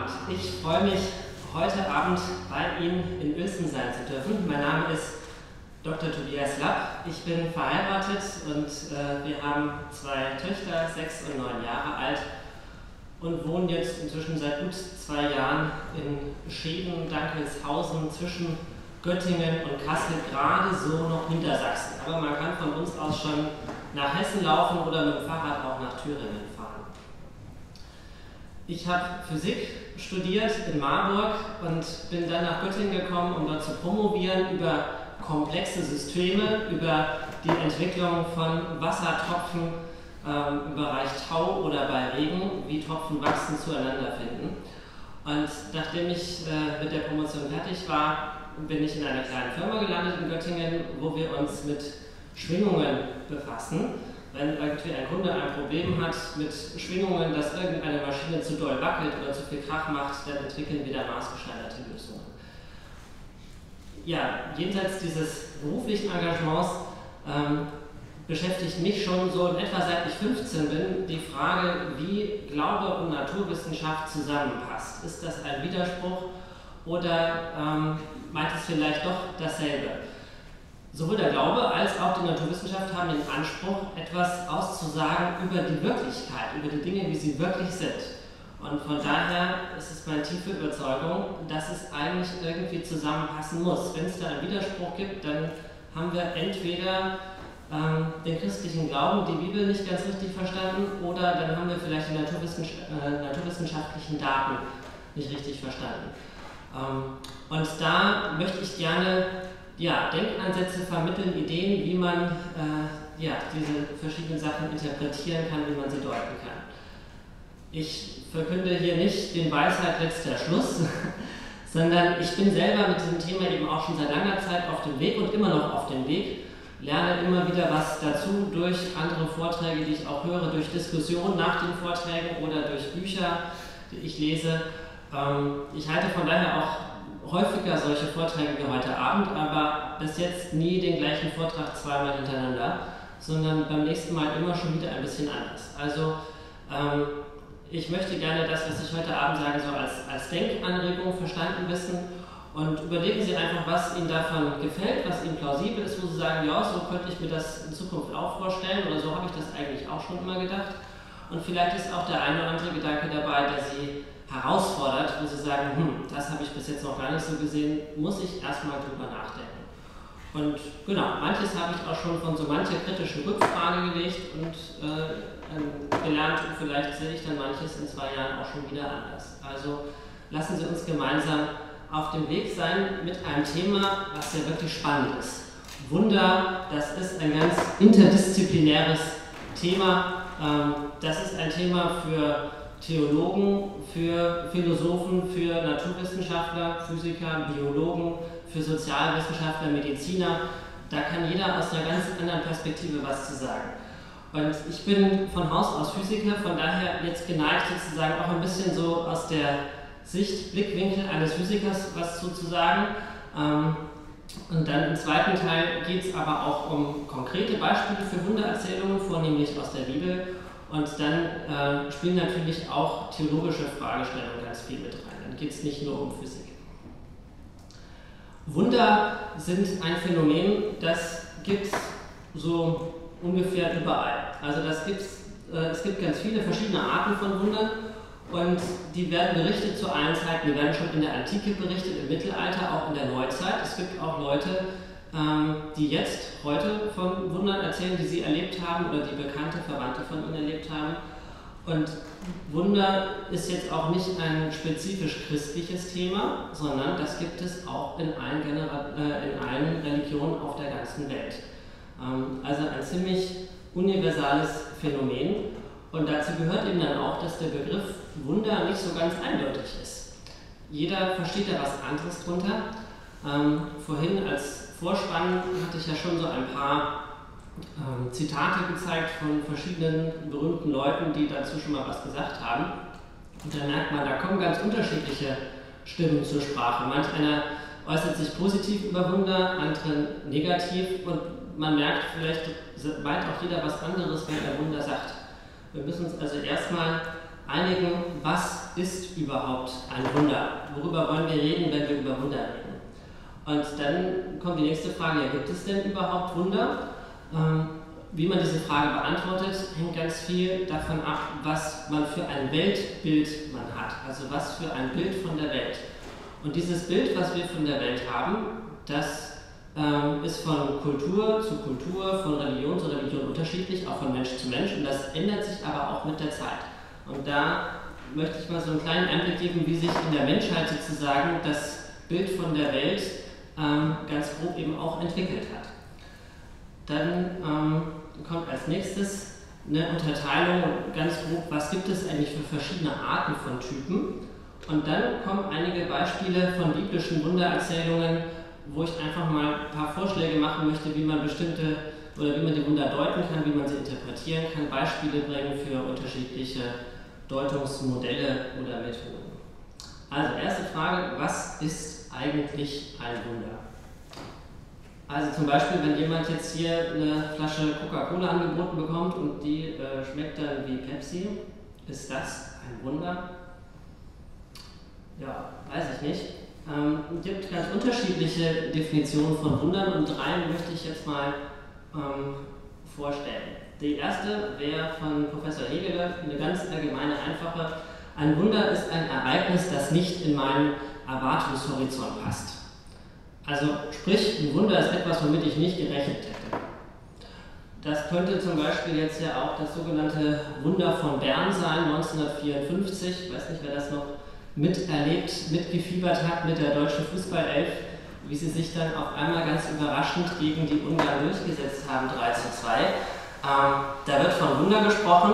Abend. Ich freue mich, heute Abend bei Ihnen in Uelzen sein zu dürfen. Mein Name ist Dr. Tobias Lapp. Ich bin verheiratet und wir haben zwei Töchter, 6 und 9 Jahre alt, und wohnen jetzt inzwischen seit gut 2 Jahren in Scheden, Dankelshausen zwischen Göttingen und Kassel, gerade so noch hinter Sachsen. Aber man kann von uns aus schon nach Hessen laufen oder mit dem Fahrrad auch nach Thüringen fahren. Ich habe Physik studiert in Marburg und bin dann nach Göttingen gekommen, um dort zu promovieren über komplexe Systeme, über die Entwicklung von Wassertropfen im Bereich Tau oder bei Regen, wie Tropfen wachsen, zueinander finden. Und nachdem ich mit der Promotion fertig war, bin ich in einer kleinen Firma gelandet in Göttingen, wo wir uns mit Schwingungen befassen. Wenn irgendwie ein Kunde ein Problem hat mit Schwingungen, dass irgendeine Maschine zu doll wackelt oder zu viel Krach macht, dann entwickeln wir da maßgeschneiderte Lösungen. Ja, jenseits dieses beruflichen Engagements beschäftigt mich schon so in etwa seit ich 15 bin die Frage, wie Glaube und Naturwissenschaft zusammenpasst. Ist das ein Widerspruch oder meint es vielleicht doch dasselbe? Sowohl der Glaube als auch die Naturwissenschaft haben den Anspruch, etwas auszusagen über die Wirklichkeit, über die Dinge, wie sie wirklich sind. Und von daher ist es meine tiefe Überzeugung, dass es eigentlich irgendwie zusammenpassen muss. Wenn es da einen Widerspruch gibt, dann haben wir entweder den christlichen Glauben, die Bibel nicht ganz richtig verstanden, oder dann haben wir vielleicht die naturwissenschaftlichen Daten nicht richtig verstanden. Und da möchte ich gerne Denkansätze vermitteln, Ideen, wie man diese verschiedenen Sachen interpretieren kann, wie man sie deuten kann. Ich verkünde hier nicht den Weisheit letzter Schluss, sondern ich bin selber mit diesem Thema eben auch schon seit langer Zeit auf dem Weg und immer noch auf dem Weg, lerne immer wieder was dazu durch andere Vorträge, die ich auch höre, durch Diskussionen nach den Vorträgen oder durch Bücher, die ich lese. Ich halte von daher auch häufiger solche Vorträge wie heute Abend, aber bis jetzt nie den gleichen Vortrag zweimal hintereinander, sondern beim nächsten Mal immer schon wieder ein bisschen anders. Also ich möchte gerne das, was ich heute Abend sage, so als Denkanregung verstanden wissen, und überlegen Sie einfach, was Ihnen davon gefällt, was Ihnen plausibel ist, wo Sie sagen, ja, so könnte ich mir das in Zukunft auch vorstellen oder so habe ich das eigentlich auch schon immer gedacht. Und vielleicht ist auch der eine oder andere Gedanke dabei, der Sie herausfordert, wo Sie sagen, das habe ich bis jetzt noch gar nicht so gesehen, muss ich erstmal drüber nachdenken. Und genau, manches habe ich auch schon von so mancher kritischen Rückfrage gelegt und gelernt, und vielleicht sehe ich dann manches in 2 Jahren auch schon wieder anders. Also lassen Sie uns gemeinsam auf dem Weg sein mit einem Thema, was ja wirklich spannend ist. Wunder, das ist ein ganz interdisziplinäres Thema. Das ist ein Thema für Theologen, für Philosophen, für Naturwissenschaftler, Physiker, Biologen, für Sozialwissenschaftler, Mediziner. Da kann jeder aus einer ganz anderen Perspektive was zu sagen. Und ich bin von Haus aus Physiker, von daher jetzt geneigt, sozusagen auch ein bisschen so aus der Sicht, Blickwinkel eines Physikers was zu sagen. Und dann im zweiten Teil geht es aber auch um konkrete Beispiele für Wundererzählungen, vornehmlich aus der Bibel. Und dann spielen natürlich auch theologische Fragestellungen ganz viel mit rein. Dann geht es nicht nur um Physik. Wunder sind ein Phänomen, das gibt es so ungefähr überall. Also es gibt ganz viele verschiedene Arten von Wundern und die werden berichtet zu allen Zeiten. Die werden schon in der Antike berichtet, im Mittelalter, auch in der Neuzeit. Es gibt auch Leute, die jetzt heute von Wundern erzählen, die sie erlebt haben oder die bekannte Verwandte von ihnen erlebt haben. Und Wunder ist jetzt auch nicht ein spezifisch christliches Thema, sondern das gibt es auch in allen Religionen auf der ganzen Welt. Also ein ziemlich universales Phänomen, und dazu gehört eben dann auch, dass der Begriff Wunder nicht so ganz eindeutig ist. Jeder versteht da was anderes drunter. Vorhin als Vorspann hatte ich ja schon so ein paar Zitate gezeigt von verschiedenen berühmten Leuten, die dazu schon mal was gesagt haben. Und da merkt man, da kommen ganz unterschiedliche Stimmen zur Sprache. Manch einer äußert sich positiv über Wunder, andere negativ, und man merkt, vielleicht meint auch jeder was anderes, wenn er Wunder sagt. Wir müssen uns also erstmal einigen, was ist überhaupt ein Wunder? Worüber wollen wir reden, wenn wir über Wunder reden? Und dann kommt die nächste Frage, ja, gibt es denn überhaupt Wunder? Wie man diese Frage beantwortet, hängt ganz viel davon ab, was man für ein Weltbild man hat, also was für ein Bild von der Welt. Und dieses Bild, was wir von der Welt haben, das ist von Kultur zu Kultur, von Religion zu Religion unterschiedlich, auch von Mensch zu Mensch, und das ändert sich aber auch mit der Zeit. Und da möchte ich mal so einen kleinen Einblick geben, wie sich in der Menschheit sozusagen das Bild von der Welt ganz grob eben auch entwickelt hat. Dann kommt als nächstes eine Unterteilung, ganz grob, was gibt es eigentlich für verschiedene Arten von Typen. Und dann kommen einige Beispiele von biblischen Wundererzählungen, wo ich einfach mal ein paar Vorschläge machen möchte, wie man bestimmte oder wie man die Wunder deuten kann, wie man sie interpretieren kann, Beispiele bringen für unterschiedliche Deutungsmodelle oder Methoden. Also erste Frage, was ist eigentlich ein Wunder? Also zum Beispiel, wenn jemand jetzt hier eine Flasche Coca-Cola angeboten bekommt und die schmeckt dann wie Pepsi, ist das ein Wunder? Ja, weiß ich nicht. Es gibt ganz unterschiedliche Definitionen von Wundern und drei möchte ich jetzt mal vorstellen. Die erste wäre von Professor Hegele, eine ganz allgemeine, einfache. Ein Wunder ist ein Ereignis, das nicht in meinen Erwartungshorizont passt. Also sprich, ein Wunder ist etwas, womit ich nicht gerechnet hätte. Das könnte zum Beispiel jetzt ja auch das sogenannte Wunder von Bern sein, 1954. Ich weiß nicht, wer das noch miterlebt, mitgefiebert hat mit der deutschen Fußballelf, wie sie sich dann auf einmal ganz überraschend gegen die Ungarn durchgesetzt haben, 3:2. Da wird von Wunder gesprochen.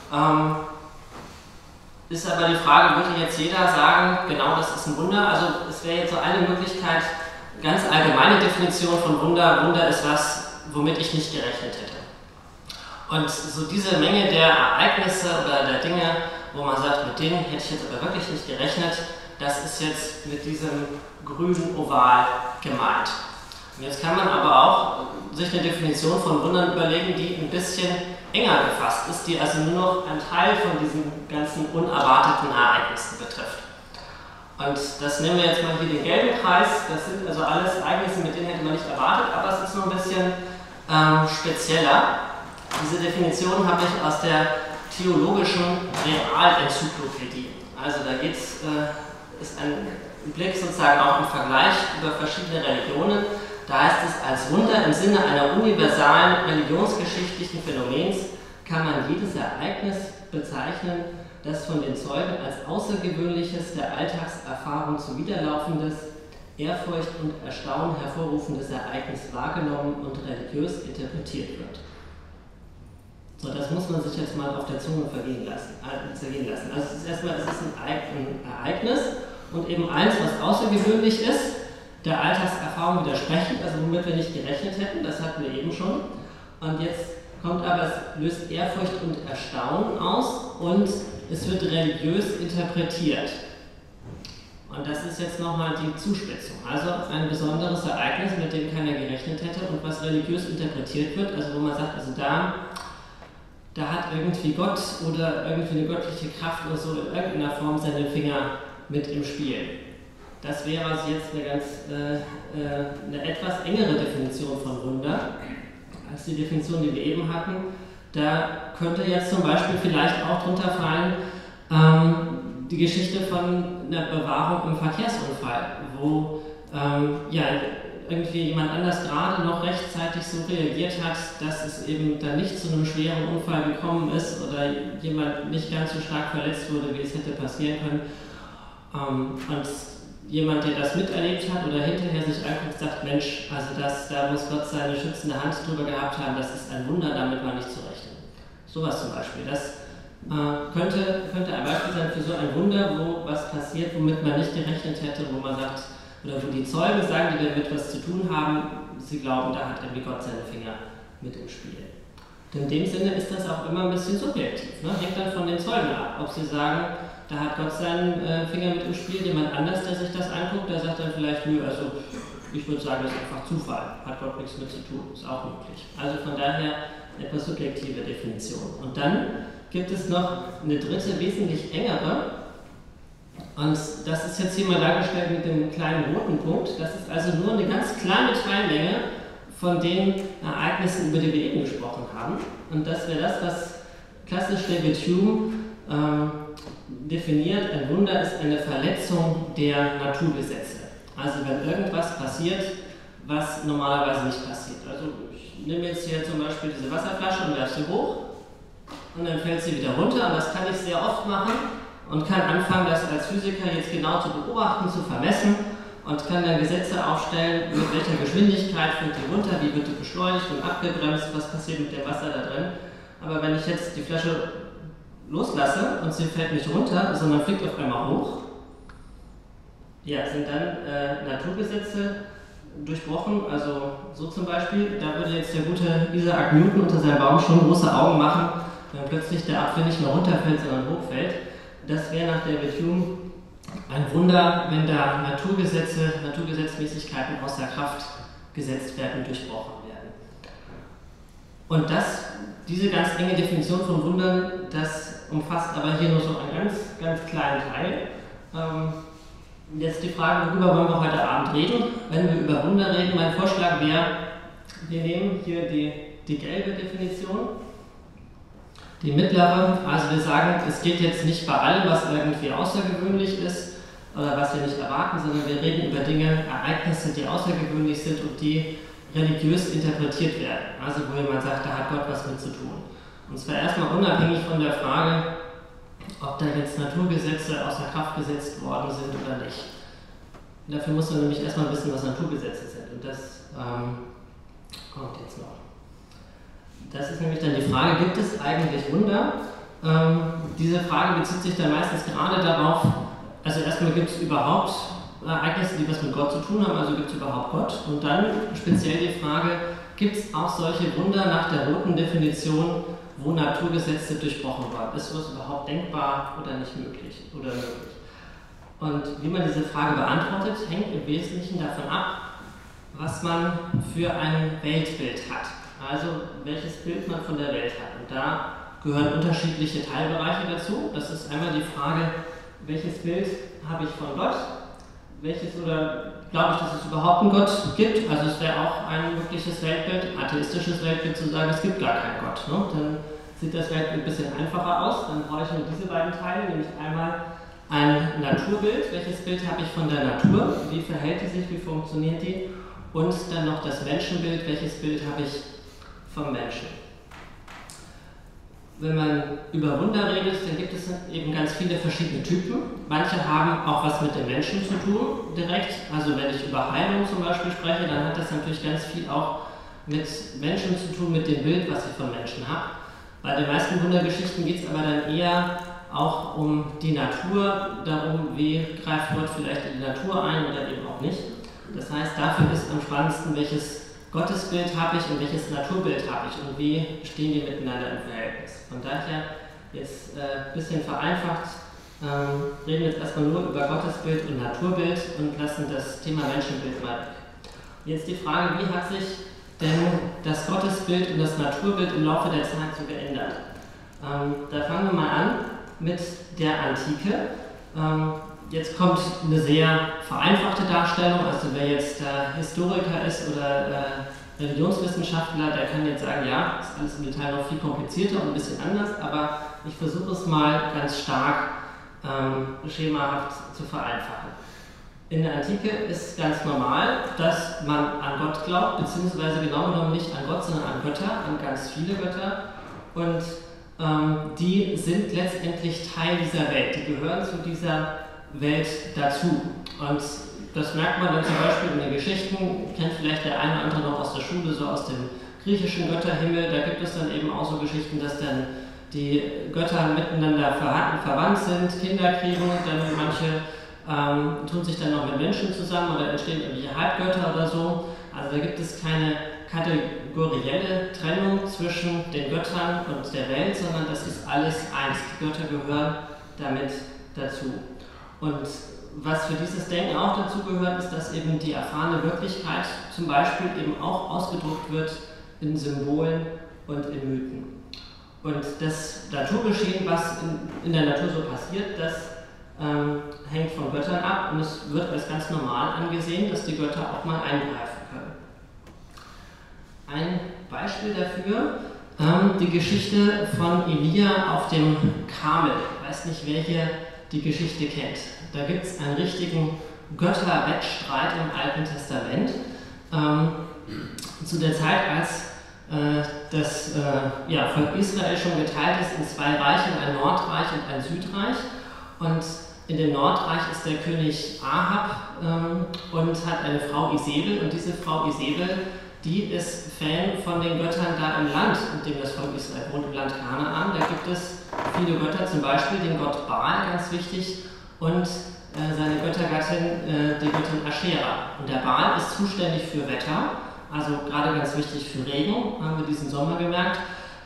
Ist aber die Frage, würde jetzt jeder sagen, genau das ist ein Wunder? Also es wäre jetzt so eine Möglichkeit, ganz allgemeine Definition von Wunder. Wunder ist was, womit ich nicht gerechnet hätte. Und so diese Menge der Ereignisse oder der Dinge, wo man sagt, mit denen hätte ich jetzt aber wirklich nicht gerechnet, das ist jetzt mit diesem grünen Oval gemeint. Und jetzt kann man aber auch sich eine Definition von Wundern überlegen, die ein bisschen enger gefasst ist, die also nur noch einen Teil von diesen ganzen unerwarteten Ereignissen betrifft. Und das nehmen wir jetzt mal hier den gelben Kreis, das sind also alles Ereignisse, mit denen hätte man nicht erwartet, aber es ist nur ein bisschen spezieller. Diese Definition habe ich aus der theologischen Realenzyklopädie. Also da ist ein Blick sozusagen auch im Vergleich über verschiedene Religionen. Da heißt es, als Wunder im Sinne einer universalen religionsgeschichtlichen Phänomens kann man jedes Ereignis bezeichnen, das von den Zeugen als außergewöhnliches, der Alltagserfahrung zuwiderlaufendes, Ehrfurcht und Erstaunen hervorrufendes Ereignis wahrgenommen und religiös interpretiert wird. So, das muss man sich jetzt mal auf der Zunge zergehen lassen. Also es ist erstmal, es ist ein Ereignis und eben eins, was außergewöhnlich ist, der Alltagserfahrung widersprechend, also womit wir nicht gerechnet hätten, das hatten wir eben schon. Und jetzt kommt aber, es löst Ehrfurcht und Erstaunen aus und es wird religiös interpretiert. Und das ist jetzt nochmal die Zuspitzung. Also ein besonderes Ereignis, mit dem keiner gerechnet hätte und was religiös interpretiert wird, also wo man sagt, also da hat irgendwie Gott oder irgendwie eine göttliche Kraft oder so in irgendeiner Form seine Finger mit im Spiel. Das wäre also jetzt eine etwas engere Definition von Wunder als die Definition, die wir eben hatten. Da könnte jetzt zum Beispiel vielleicht auch drunter fallen die Geschichte von einer Bewahrung im Verkehrsunfall, wo irgendwie jemand anders gerade noch rechtzeitig so reagiert hat, dass es eben dann nicht zu einem schweren Unfall gekommen ist oder jemand nicht ganz so stark verletzt wurde, wie es hätte passieren können. Und jemand, der das miterlebt hat oder hinterher sich anguckt, sagt, Mensch, also da muss Gott seine schützende Hand drüber gehabt haben, das ist ein Wunder, damit war nicht zu rechnen. Sowas zum Beispiel. Das könnte ein Beispiel sein für so ein Wunder, wo was passiert, womit man nicht gerechnet hätte, wo man sagt, oder wo die Zeugen sagen, die damit was zu tun haben, sie glauben, da hat irgendwie Gott seine Finger mit im Spiel. Und in dem Sinne ist das auch immer ein bisschen subjektiv, ne? Hängt dann von den Zeugen ab, ob sie sagen, da hat Gott seinen Finger mit im Spiel, jemand anders, der sich das anguckt, der sagt dann vielleicht, nö, also ich würde sagen, das ist einfach Zufall, hat Gott nichts mit zu tun, ist auch möglich. Also von daher etwas subjektive Definition. Und dann gibt es noch eine dritte, wesentlich engere. Und das ist jetzt hier mal dargestellt mit dem kleinen roten Punkt. Das ist also nur eine ganz kleine Teillänge von den Ereignissen, über die wir eben gesprochen haben. Und das wäre das, was klassisch David Hume definiert. Ein Wunder ist eine Verletzung der Naturgesetze. Also wenn irgendwas passiert, was normalerweise nicht passiert. Also ich nehme jetzt hier zum Beispiel diese Wasserflasche und werfe sie hoch und dann fällt sie wieder runter. Und das kann ich sehr oft machen und kann anfangen, das als Physiker jetzt genau zu beobachten, zu vermessen und kann dann Gesetze aufstellen, mit welcher Geschwindigkeit fällt die runter, wie wird die beschleunigt und abgebremst, was passiert mit dem Wasser da drin. Aber wenn ich jetzt die Flasche loslasse und sie fällt nicht runter, sondern fliegt auf einmal hoch, ja, sind dann Naturgesetze durchbrochen. Also so zum Beispiel, da würde jetzt der gute Isaac Newton unter seinem Baum schon große Augen machen, wenn plötzlich der Apfel nicht mehr runterfällt, sondern hochfällt. Das wäre nach David Hume ein Wunder, wenn da Naturgesetzmäßigkeiten außer Kraft gesetzt werden, durchbrochen werden. Und diese ganz enge Definition von Wundern, das umfasst aber hier nur so einen ganz, ganz kleinen Teil. Jetzt die Frage, worüber wollen wir heute Abend reden? Wenn wir über Wunder reden, mein Vorschlag wäre, wir nehmen hier die gelbe Definition, die mittlere, also wir sagen, es geht jetzt nicht bei allem, was irgendwie außergewöhnlich ist oder was wir nicht erwarten, sondern wir reden über Dinge, Ereignisse, die außergewöhnlich sind und die religiös interpretiert werden. Also wo jemand sagt, da hat Gott was mit zu tun. Und zwar erstmal unabhängig von der Frage, ob da jetzt Naturgesetze außer Kraft gesetzt worden sind oder nicht. Dafür muss man nämlich erstmal wissen, was Naturgesetze sind. Und das kommt jetzt noch. Das ist nämlich dann die Frage, gibt es eigentlich Wunder? Diese Frage bezieht sich dann meistens gerade darauf, also erstmal gibt es überhaupt Ereignisse, die was mit Gott zu tun haben, also gibt es überhaupt Gott? Und dann speziell die Frage, gibt es auch solche Wunder nach der roten Definition, wo Naturgesetze durchbrochen waren? Ist sowas überhaupt denkbar oder nicht möglich? Und wie man diese Frage beantwortet, hängt im Wesentlichen davon ab, was man für ein Weltbild hat. Also welches Bild man von der Welt hat. Und da gehören unterschiedliche Teilbereiche dazu. Das ist einmal die Frage, welches Bild habe ich von Gott? Oder glaube ich, dass es überhaupt einen Gott gibt? Also es wäre auch ein mögliches Weltbild, atheistisches Weltbild, zu sagen, es gibt gar keinen Gott. Ne? Dann sieht das Weltbild ein bisschen einfacher aus. Dann brauche ich nur diese beiden Teile, nämlich einmal ein Naturbild. Welches Bild habe ich von der Natur? Wie verhält die sich? Wie funktioniert die? Und dann noch das Menschenbild. Welches Bild habe ich vom Menschen? Wenn man über Wunder redet, dann gibt es eben ganz viele verschiedene Typen. Manche haben auch was mit den Menschen zu tun, direkt. Also wenn ich über Heilung zum Beispiel spreche, dann hat das natürlich ganz viel auch mit Menschen zu tun, mit dem Bild, was ich von Menschen habe. Bei den meisten Wundergeschichten geht es aber dann eher auch um die Natur, darum, wie greift Gott vielleicht in die Natur ein oder eben auch nicht. Das heißt, dafür ist am spannendsten, welches Gottesbild habe ich und welches Naturbild habe ich und wie stehen die miteinander im Verhältnis. Von daher, jetzt ein bisschen vereinfacht, reden wir jetzt erstmal nur über Gottesbild und Naturbild und lassen das Thema Menschenbild mal weg. Jetzt die Frage, wie hat sich denn das Gottesbild und das Naturbild im Laufe der Zeit so geändert? Da fangen wir mal an mit der Antike. Jetzt kommt eine sehr vereinfachte Darstellung, also wer jetzt Historiker ist oder Religionswissenschaftler, der kann jetzt sagen, ja, ist alles im Detail noch viel komplizierter und ein bisschen anders, aber ich versuche es mal ganz stark schemahaft zu vereinfachen. In der Antike ist ganz normal, dass man an Gott glaubt, beziehungsweise genau genommen nicht an Gott, sondern an Götter, an ganz viele Götter. Und die sind letztendlich Teil dieser Welt, die gehören zu dieser Welt dazu. Und das merkt man dann zum Beispiel in den Geschichten, kennt vielleicht der eine oder andere noch aus der Schule, so aus dem griechischen Götterhimmel. Da gibt es dann eben auch so Geschichten, dass dann die Götter miteinander verwandt sind, Kinder kriegen, dann manche tun sich dann noch mit Menschen zusammen oder entstehen irgendwelche Halbgötter oder so. Also da gibt es keine kategorielle Trennung zwischen den Göttern und der Welt, sondern das ist alles eins. Die Götter gehören damit dazu. Und was für dieses Denken auch dazu gehört, ist, dass eben die erfahrene Wirklichkeit zum Beispiel eben auch ausgedrückt wird in Symbolen und in Mythen. Und das Naturgeschehen, was in der Natur so passiert, das hängt von Göttern ab und es wird als ganz normal angesehen, dass die Götter auch mal eingreifen können. Ein Beispiel dafür, die Geschichte von Elia auf dem Karmel. Ich weiß nicht, wer hier die Geschichte kennt. Da gibt es einen richtigen Götterwettstreit im Alten Testament. Zu der Zeit, als das Volk Israel schon geteilt ist in zwei Reiche, ein Nordreich und ein Südreich. Und in dem Nordreich ist der König Ahab und hat eine Frau Isebel. Und diese Frau Isebel, die ist Fan von den Göttern da im Land, in dem das Volk Israel wohnt, im Land Kanaan. Da gibt es viele Götter, zum Beispiel den Gott Baal, ganz wichtig, und seine Göttergattin, die Göttin Aschera. Und der Baal ist zuständig für Wetter, also gerade ganz wichtig für Regen, haben wir diesen Sommer gemerkt.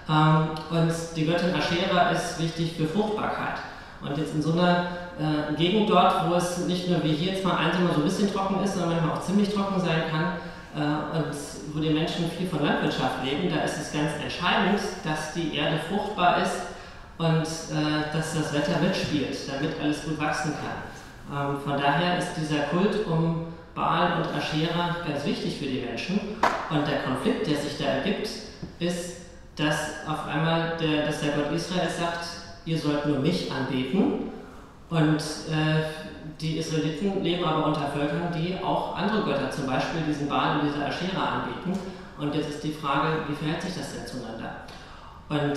Und die Göttin Aschera ist wichtig für Fruchtbarkeit. Und jetzt in so einer Gegend dort, wo es nicht nur wie hier jetzt mal ein Sommer so ein bisschen trocken ist, sondern manchmal auch ziemlich trocken sein kann, und wo die Menschen viel von Landwirtschaft leben, da ist es ganz entscheidend, dass die Erde fruchtbar ist und dass das Wetter mitspielt, damit alles gut wachsen kann. Von daher ist dieser Kult um Baal und Aschera ganz wichtig für die Menschen. Und der Konflikt, der sich da ergibt, ist, dass auf einmal der Gott Israel sagt, ihr sollt nur mich anbeten. Und die Israeliten leben aber unter Völkern, die auch andere Götter, zum Beispiel diesen Baal und diese Aschera anbeten. Und jetzt ist die Frage, wie verhält sich das denn zueinander? Und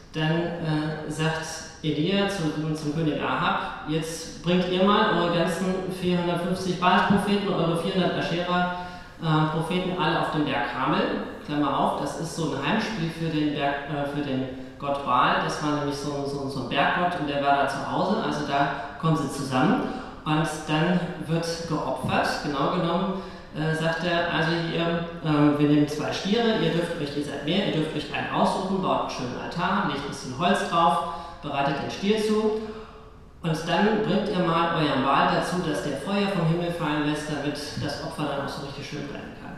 dann sagt Elia zum König Ahab, jetzt bringt ihr mal eure ganzen 450 Baal-Propheten und eure 400 Aschera-Propheten alle auf den Berg Karmel. Klammer auf, das ist so ein Heimspiel für den Gott Baal. Das war nämlich so ein Berggott und der war da zu Hause, also da kommen sie zusammen. Und dann wird geopfert, genau genommen, sagt er, also hier, wir nehmen 2 Stiere, ihr seid mehr, ihr dürft euch einen aussuchen, baut einen schönen Altar, legt ein bisschen Holz drauf, bereitet den Stier zu und dann bringt ihr mal euren Baal dazu, dass der Feuer vom Himmel fallen lässt, damit das Opfer dann auch so richtig schön brennen kann.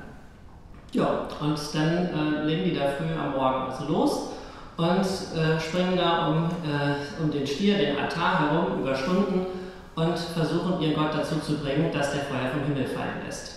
Ja, und dann legen die da früh am Morgen also los und springen da um den Stier, den Altar herum über Stunden und versuchen ihren Gott dazu zu bringen, dass der Feuer vom Himmel fallen lässt.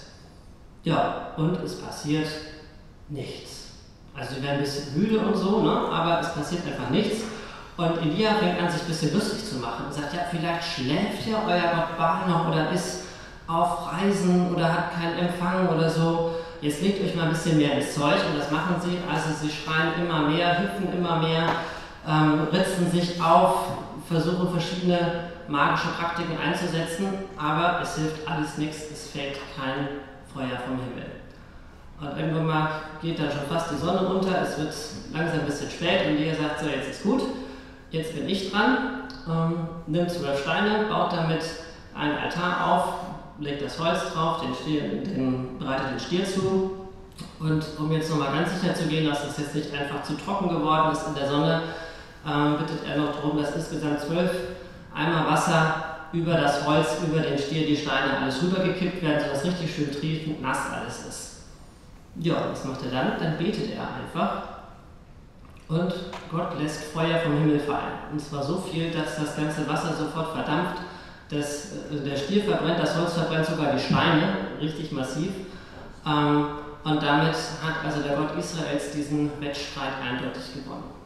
Ja, und es passiert nichts. Also sie werden ein bisschen müde und so, ne? Aber es passiert einfach nichts. Und Elia fängt an, sich ein bisschen lustig zu machen und sagt, ja, vielleicht schläft ja euer Gott Baal noch oder ist auf Reisen oder hat keinen Empfang oder so. Jetzt legt euch mal ein bisschen mehr ins Zeug und das machen sie. Also sie schreien immer mehr, hüpfen immer mehr, ritzen sich auf, versuchen verschiedene magische Praktiken einzusetzen, aber es hilft alles nichts, es fällt kein Feuer vom Himmel. Und irgendwann mal geht dann schon fast die Sonne unter, es wird langsam ein bisschen spät und Elia sagt so, jetzt ist gut, jetzt bin ich dran, nimmt 12 Steine, baut damit einen Altar auf, legt das Holz drauf, bereitet den Stier zu und um jetzt nochmal ganz sicher zu gehen, dass es jetzt nicht einfach zu trocken geworden ist in der Sonne, bittet er noch darum, dass insgesamt 12 Eimer Wasser über das Holz, über den Stier, die Steine, alles rübergekippt werden, sodass richtig schön triefend nass alles ist. Ja, was macht er dann? Dann betet er einfach und Gott lässt Feuer vom Himmel fallen. Und zwar so viel, dass das ganze Wasser sofort verdampft, der Stier verbrennt, das Holz verbrennt sogar die Steine, richtig massiv. Und damit hat also der Gott Israels diesen Wettstreit eindeutig gewonnen.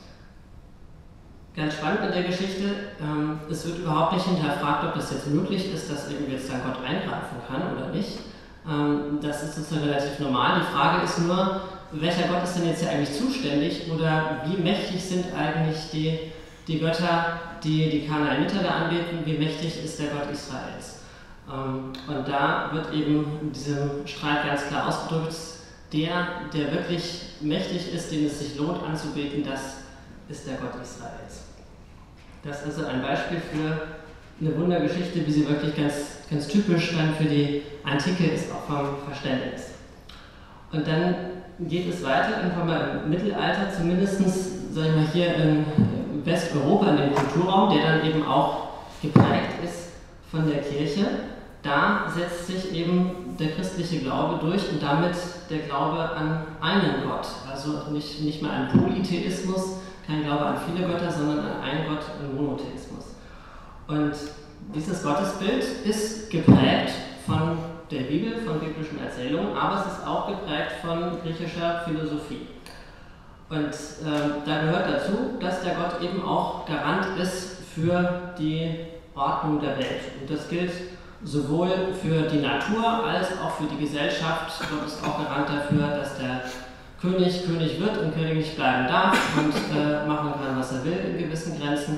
Ganz spannend in der Geschichte, es wird überhaupt nicht hinterfragt, ob das jetzt möglich ist, dass irgendwie jetzt dann Gott eingreifen kann oder nicht. Das ist sozusagen relativ normal. Die Frage ist nur, welcher Gott ist denn jetzt hier eigentlich zuständig oder wie mächtig sind eigentlich die Götter, die Kanaaniter da anbeten, wie mächtig ist der Gott Israels. Und da wird eben in diesem Streit ganz klar ausgedrückt, der wirklich mächtig ist, den es sich lohnt anzubeten, das ist der Gott Israels. Das ist also ein Beispiel für eine Wundergeschichte, wie sie wirklich ganz, ganz typisch dann für die Antike ist, auch vom Verständnis. Und dann geht es weiter, irgendwann mal im Mittelalter, zumindest, sag ich mal, hier in Westeuropa, in dem Kulturraum, der dann eben auch geprägt ist von der Kirche. Da setzt sich eben der christliche Glaube durch und damit der Glaube an einen Gott. Also nicht mehr an Polytheismus, kein Glaube an viele Götter, sondern an einen Gott, im Monotheismus. Und dieses Gottesbild ist geprägt von der Bibel, von biblischen Erzählungen, aber es ist auch geprägt von griechischer Philosophie. Und da gehört dazu, dass der Gott eben auch Garant ist für die Ordnung der Welt. Und das gilt sowohl für die Natur als auch für die Gesellschaft. Gott ist auch Garant dafür, dass der König König wird und König bleiben darf und machen kann, was er will in gewissen Grenzen.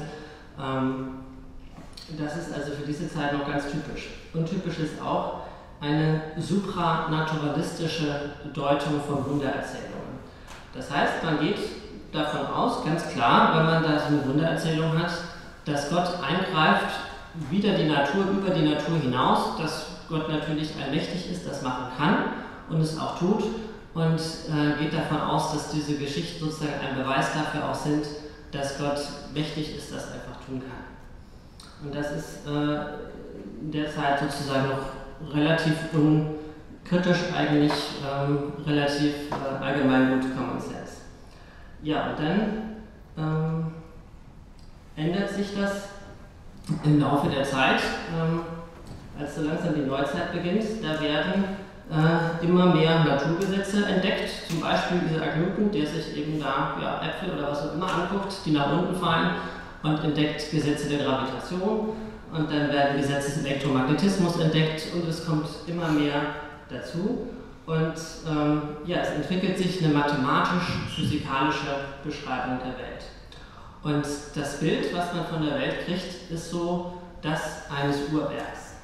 Das ist also für diese Zeit noch ganz typisch. Und typisch ist auch eine supranaturalistische Deutung von Wundererzählungen. Das heißt, man geht davon aus, ganz klar, wenn man da so eine Wundererzählung hat, dass Gott eingreift, wieder die Natur, über die Natur hinaus, dass Gott natürlich allmächtig ist, das machen kann und es auch tut und geht davon aus, dass diese Geschichten sozusagen ein Beweis dafür auch sind, dass Gott mächtig ist, das einfach tun kann. Und das ist in der Zeit sozusagen noch relativ unkritisch eigentlich, relativ allgemein gut Common Sense. Ja, und dann ändert sich das im Laufe der Zeit, als so langsam die Neuzeit beginnt. Da werden immer mehr Naturgesetze entdeckt, zum Beispiel Isaac Newton, der sich eben da Äpfel oder was auch immer anguckt, die nach unten fallen und entdeckt Gesetze der Gravitation. Und dann werden Gesetze des Elektromagnetismus entdeckt und es kommt immer mehr dazu. Und es entwickelt sich eine mathematisch-physikalische Beschreibung der Welt. Und das Bild, was man von der Welt kriegt, ist so das eines Uhrwerks.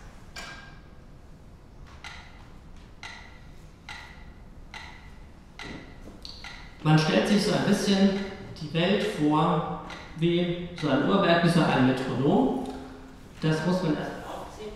Man stellt sich so ein bisschen die Welt vor wie so ein Uhrwerk, wie so ein Metronom. Das muss man erst aufziehen.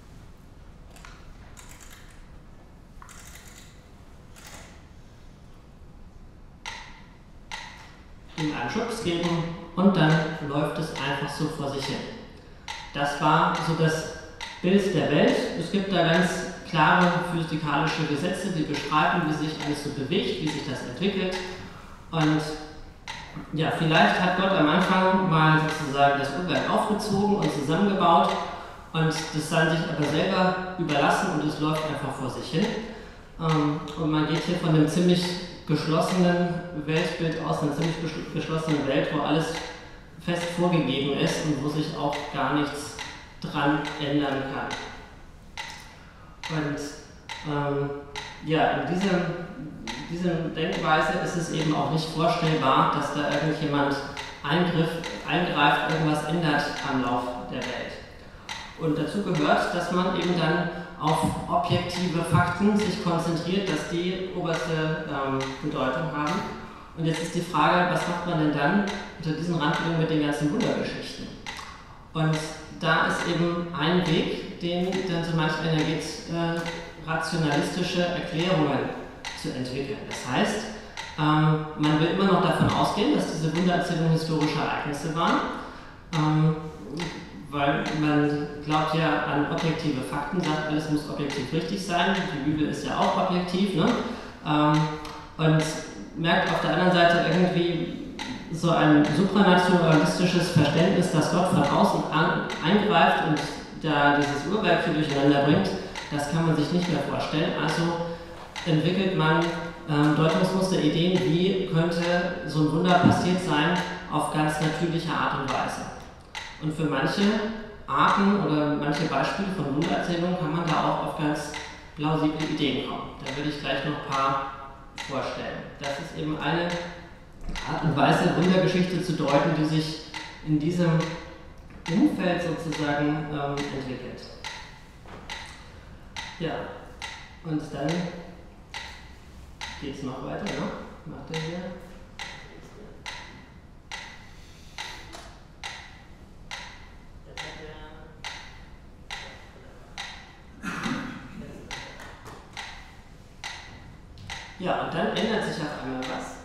Ihm einen Schubs geben und dann läuft es einfach so vor sich hin. Das war so das Bild der Welt. Es gibt da ganz klare physikalische Gesetze, die beschreiben, wie sich alles so bewegt, wie sich das entwickelt. Und ja, vielleicht hat Gott am Anfang mal sozusagen das Uhrwerk aufgezogen und zusammengebaut und das dann sich aber selber überlassen und es läuft einfach vor sich hin. Und man geht hier von einem ziemlich geschlossenen Weltbild aus, einer ziemlich geschlossenen Welt, wo alles fest vorgegeben ist und wo sich auch gar nichts dran ändern kann. Und in dieser Denkweise ist es eben auch nicht vorstellbar, dass da irgendjemand eingreift, irgendwas ändert am Lauf der Welt. Und dazu gehört, dass man eben dann auf objektive Fakten sich konzentriert, dass die oberste Bedeutung haben. Und jetzt ist die Frage, was macht man denn dann unter diesen Randbedingungen mit den ganzen Wundergeschichten? Und da ist eben ein Weg, den dann so manch einer geht, rationalistische Erklärungen zu entwickeln. Das heißt, man will immer noch davon ausgehen, dass diese Wundererzählungen historische Ereignisse waren, weil man glaubt ja an objektive Fakten, sagt, alles muss objektiv richtig sein, die Bibel ist ja auch objektiv, ne? Und merkt auf der anderen Seite irgendwie so ein supranaturalistisches Verständnis, dass Gott von außen eingreift und da dieses Uhrwerk hier durcheinander bringt, das kann man sich nicht mehr vorstellen. Also entwickelt man Deutungsmuster, Ideen, wie könnte so ein Wunder passiert sein, auf ganz natürliche Art und Weise. Und für manche Arten oder manche Beispiele von Wundererzählungen kann man da auch auf ganz plausible Ideen kommen. Da will ich gleich noch ein paar vorstellen. Das ist eben eine Art und Weise, Wundergeschichte zu deuten, die sich in diesem Umfeld sozusagen entwickelt. Ja, und dann geht es noch weiter, ne? Macht er hier? Ja, und dann ändert sich auf einmal was.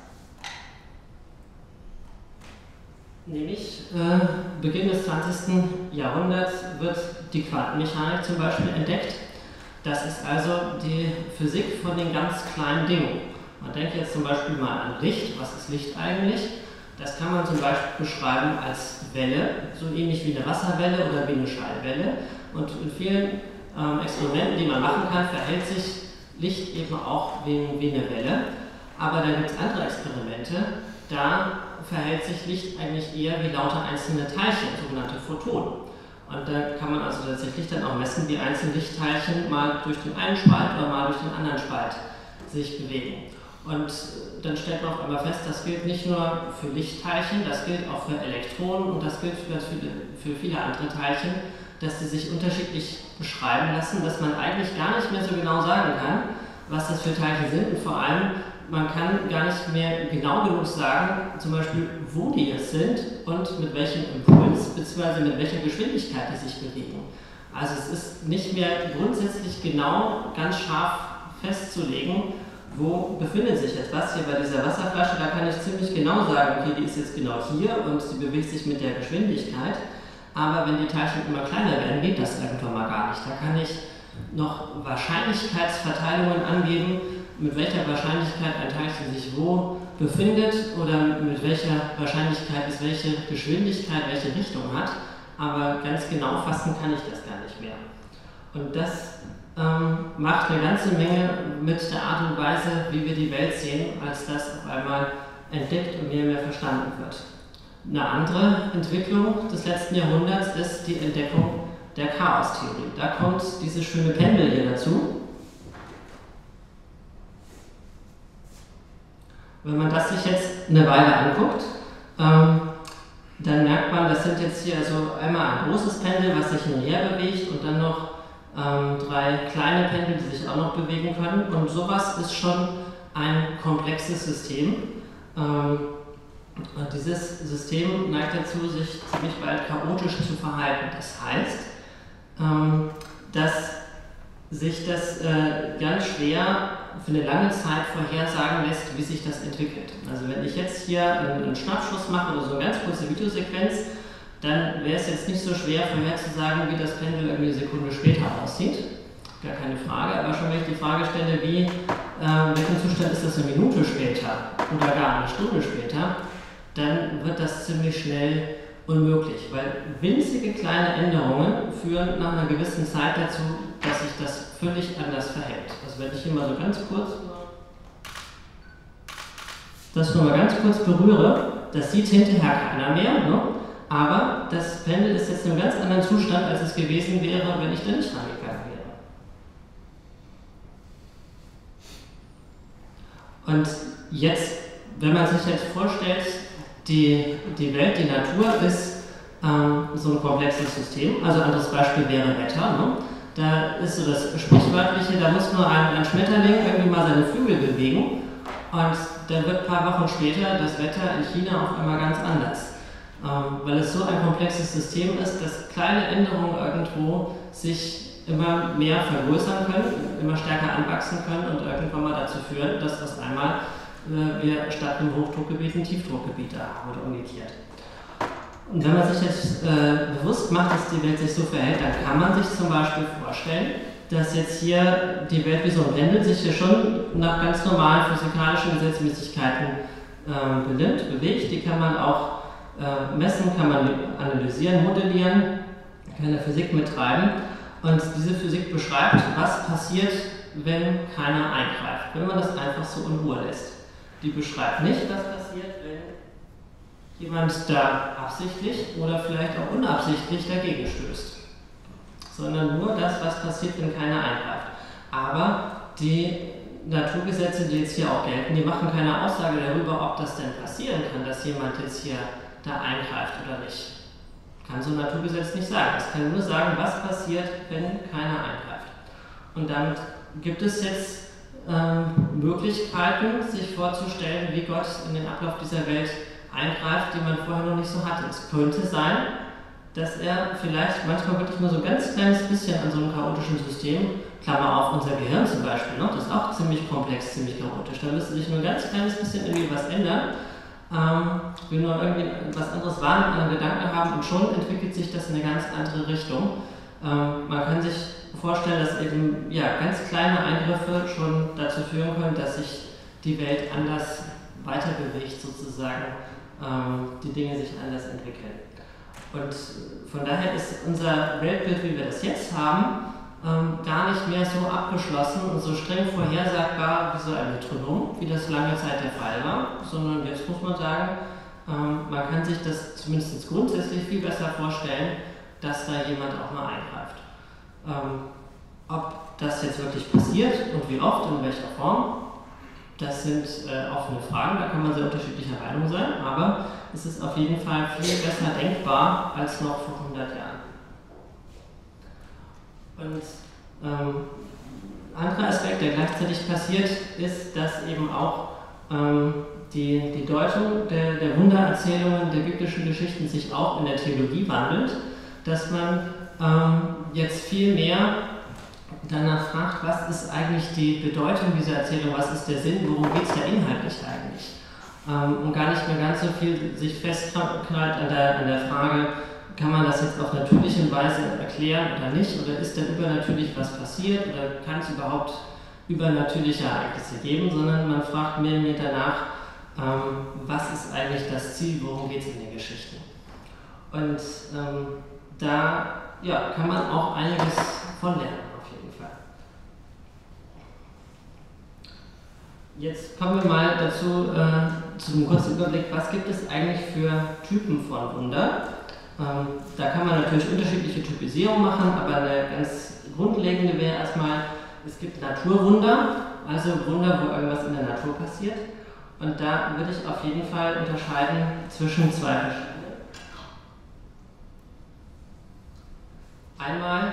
Nämlich Beginn des 20. Jahrhunderts wird die Quantenmechanik zum Beispiel entdeckt. Das ist also die Physik von den ganz kleinen Dingen. Man denkt jetzt zum Beispiel mal an Licht. Was ist Licht eigentlich? Das kann man zum Beispiel beschreiben als Welle, so ähnlich wie eine Wasserwelle oder wie eine Schallwelle. Und in vielen Experimenten, die man machen kann, verhält sich Licht eben auch wie eine Welle. Aber dann gibt es andere Experimente, da verhält sich Licht eigentlich eher wie lauter einzelne Teilchen, sogenannte Photonen. Und da kann man also tatsächlich dann auch messen, wie einzelne Lichtteilchen mal durch den einen Spalt oder mal durch den anderen Spalt sich bewegen. Und dann stellt man auf einmal fest, das gilt nicht nur für Lichtteilchen, das gilt auch für Elektronen und das gilt für viele andere Teilchen, dass sie sich unterschiedlich beschreiben lassen, dass man eigentlich gar nicht mehr so genau sagen kann, was das für Teilchen sind und vor allem, man kann gar nicht mehr genau genug sagen, zum Beispiel, wo die jetzt sind und mit welchem Impuls bzw. mit welcher Geschwindigkeit die sich bewegen. Also es ist nicht mehr grundsätzlich genau ganz scharf festzulegen, wo befindet sich jetzt was. Hier bei dieser Wasserflasche, da kann ich ziemlich genau sagen, okay, die ist jetzt genau hier und sie bewegt sich mit der Geschwindigkeit. Aber wenn die Teilchen immer kleiner werden, geht das irgendwann mal gar nicht. Da kann ich noch Wahrscheinlichkeitsverteilungen angeben, mit welcher Wahrscheinlichkeit ein Teilchen sich wo befindet oder mit welcher Wahrscheinlichkeit es welche Geschwindigkeit, welche Richtung hat. Aber ganz genau fassen kann ich das gar nicht mehr. Und das macht eine ganze Menge mit der Art und Weise, wie wir die Welt sehen, als das auf einmal entdeckt und mehr verstanden wird. Eine andere Entwicklung des letzten Jahrhunderts ist die Entdeckung der Chaostheorie. Da kommt dieses schöne Pendel hier dazu. Wenn man das sich jetzt eine Weile anguckt, dann merkt man, das sind jetzt hier also einmal ein großes Pendel, was sich hin und her bewegt und dann noch 3 kleine Pendel, die sich auch noch bewegen können. Und sowas ist schon ein komplexes System. Und dieses System neigt dazu, sich ziemlich bald chaotisch zu verhalten. Das heißt, dass sich das ganz schwer für eine lange Zeit vorhersagen lässt, wie sich das entwickelt. Also wenn ich jetzt hier einen Schnappschuss mache oder so eine ganz kurze Videosequenz, dann wäre es jetzt nicht so schwer vorherzusagen, wie das Pendel irgendwie eine Sekunde später aussieht. Gar keine Frage, aber schon wenn ich die Frage stelle, welchen Zustand ist das eine Minute später oder gar eine Stunde später, dann wird das ziemlich schnell unmöglich, weil winzige kleine Änderungen führen nach einer gewissen Zeit dazu, dass sich das völlig anders verhält. Also wenn ich hier mal so ganz kurz das nur mal ganz kurz berühre, das sieht hinterher keiner mehr, ne? Aber das Pendel ist jetzt in einem ganz anderen Zustand, als es gewesen wäre, wenn ich da nicht rangegangen wäre. Und jetzt, wenn man sich jetzt vorstellt, die Welt, die Natur ist so ein komplexes System. Also ein anderes Beispiel wäre Wetter. Ne? Da ist so das Sprichwörtliche, da muss nur ein Schmetterling irgendwie mal seine Flügel bewegen und dann wird ein paar Wochen später das Wetter in China auf einmal ganz anders. Weil es so ein komplexes System ist, dass kleine Änderungen irgendwo sich immer mehr vergrößern können, immer stärker anwachsen können und irgendwann mal dazu führen, dass auf einmal wir statt einem Hochdruckgebiet ein Tiefdruckgebiet haben oder umgekehrt. Und wenn man sich jetzt bewusst macht, dass die Welt sich so verhält, dann kann man sich zum Beispiel vorstellen, dass jetzt hier die Welt wie so ein Pendel sich hier schon nach ganz normalen physikalischen Gesetzmäßigkeiten bewegt. Die kann man auch messen, kann man analysieren, modellieren, kann in der Physik mittreiben. Und diese Physik beschreibt, was passiert, wenn keiner eingreift, wenn man das einfach so in Ruhe lässt. Die beschreibt nicht, was passiert, wenn jemand da absichtlich oder vielleicht auch unabsichtlich dagegen stößt, sondern nur das, was passiert, wenn keiner eingreift. Aber die Naturgesetze, die jetzt hier auch gelten, die machen keine Aussage darüber, ob das denn passieren kann, dass jemand jetzt hier da eingreift oder nicht. Kann so ein Naturgesetz nicht sagen. Es kann nur sagen, was passiert, wenn keiner eingreift. Und damit gibt es jetzt Möglichkeiten, sich vorzustellen, wie Gott in den Ablauf dieser Welt eingreift, die man vorher noch nicht so hatte. Es könnte sein, dass er vielleicht manchmal wirklich nur so ein ganz kleines bisschen an so einem chaotischen System, Klammer auf unser Gehirn zum Beispiel, ne, das ist auch ziemlich komplex, ziemlich chaotisch, da müsste sich nur ein ganz kleines bisschen irgendwie was ändern. Wir nur irgendwie was anderes wahrnehmen, einen Gedanken haben und schon entwickelt sich das in eine ganz andere Richtung. Man kann sich vorstellen, dass eben ganz kleine Eingriffe schon dazu führen können, dass sich die Welt anders weiter bewegt sozusagen, die Dinge sich anders entwickeln. Und von daher ist unser Weltbild, wie wir das jetzt haben, gar nicht mehr so abgeschlossen und so streng vorhersagbar wie so ein Metronom, wie das lange Zeit der Fall war, sondern jetzt muss man sagen, man kann sich das zumindest grundsätzlich viel besser vorstellen, dass da jemand auch mal eingreift. Ob das jetzt wirklich passiert und wie oft und in welcher Form, das sind offene Fragen, da kann man sehr unterschiedlicher Meinung sein, aber es ist auf jeden Fall viel besser denkbar als noch vor 100 Jahren. Und anderer Aspekt, der gleichzeitig passiert, ist, dass eben auch die Deutung der Wundererzählungen, der biblischen Geschichten sich auch in der Theologie wandelt, dass man jetzt viel mehr danach fragt, was ist eigentlich die Bedeutung dieser Erzählung, was ist der Sinn, worum geht es da inhaltlich eigentlich? Und gar nicht mehr ganz so viel sich festknallt an der Frage, kann man das jetzt auf natürliche Weise erklären oder nicht, oder ist da übernatürlich was passiert, oder kann es überhaupt übernatürliche Ereignisse geben, sondern man fragt mehr und mehr danach, was ist eigentlich das Ziel, worum geht es in den Geschichten. Und da kann man auch einiges von lernen. Jetzt kommen wir mal dazu, zu einem kurzen Überblick, was gibt es eigentlich für Typen von Wunder. Da kann man natürlich unterschiedliche Typisierungen machen, aber eine ganz grundlegende wäre erstmal, es gibt Naturwunder, also Wunder, wo irgendwas in der Natur passiert. Und da würde ich auf jeden Fall unterscheiden zwischen zwei verschiedenen. Einmal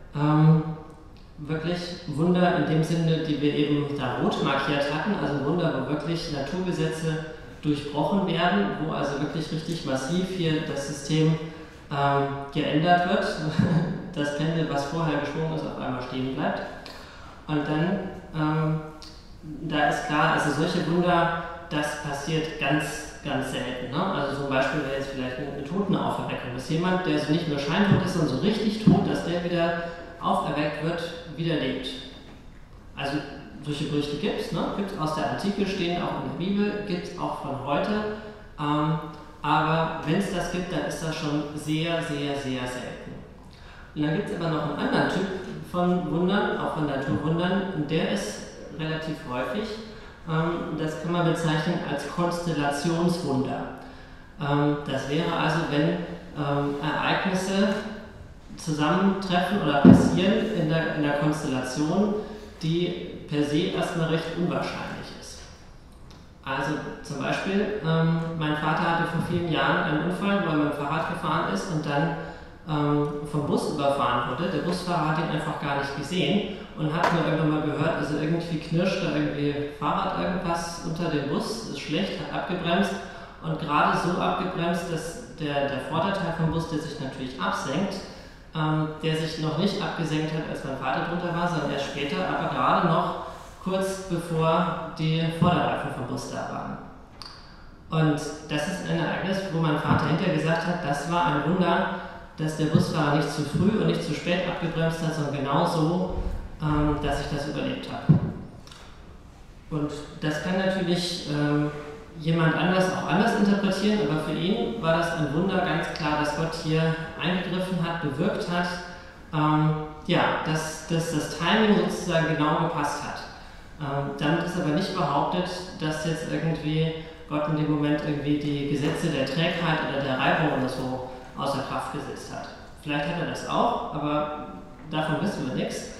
wirklich Wunder in dem Sinne, die wir eben da rot markiert hatten, also Wunder, wo wirklich Naturgesetze durchbrochen werden, wo also wirklich richtig massiv hier das System geändert wird, das Pendel, was vorher geschwungen ist, auf einmal stehen bleibt. Und dann, da ist klar, also solche Wunder, das passiert ganz, ganz selten. Ne? Also zum Beispiel wäre jetzt vielleicht eine Totenauferweckung, dass jemand, der so nicht nur scheintot ist, sondern so richtig tot, dass der wieder auferweckt wird, wieder lebt. Also solche Berichte gibt es, ne? Gibt es aus der Antike, stehen auch in der Bibel, gibt es auch von heute. Aber wenn es das gibt, dann ist das schon sehr, sehr, sehr selten. Und dann gibt es aber noch einen anderen Typ von Wundern, auch von Naturwundern, und der ist relativ häufig. Das kann man bezeichnen als Konstellationswunder. Das wäre also, wenn Ereignisse zusammentreffen oder passieren in der Konstellation, die per se erstmal recht unwahrscheinlich ist. Also zum Beispiel, mein Vater hatte vor vielen Jahren einen Unfall, weil er mit dem Fahrrad gefahren ist und dann vom Bus überfahren wurde. Der Busfahrer hat ihn einfach gar nicht gesehen und hat nur irgendwann mal gehört, also irgendwie knirscht da irgendwie Fahrrad irgendwas unter dem Bus, ist schlecht, hat abgebremst und gerade so abgebremst, dass der Vorderteil vom Bus, der sich natürlich absenkt, der sich noch nicht abgesenkt hat, als mein Vater drunter war, sondern erst später, aber gerade noch kurz bevor die Vorderreifen vom Bus da waren. Und das ist ein Ereignis, wo mein Vater hinterher gesagt hat, das war ein Wunder, dass der Busfahrer nicht zu früh und nicht zu spät abgebremst hat, sondern genau so, dass ich das überlebt habe. Und das kann natürlich jemand anders auch anders interpretieren, aber für ihn war das ein Wunder, ganz klar, dass Gott hier eingegriffen hat, bewirkt hat, dass das Timing sozusagen genau gepasst hat. Damit ist aber nicht behauptet, dass jetzt irgendwie Gott in dem Moment irgendwie die Gesetze der Trägheit oder der Reibung oder so außer Kraft gesetzt hat. Vielleicht hat er das auch, aber davon wissen wir nichts.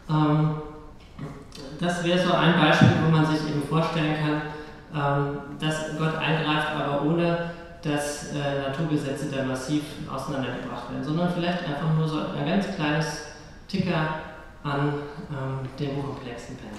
Das wäre so ein Beispiel, wo man sich eben vorstellen kann, dass Gott eingreift, aber ohne dass Naturgesetze da massiv auseinandergebracht werden, sondern vielleicht einfach nur so ein ganz kleines Ticker an dem komplexen Pendel.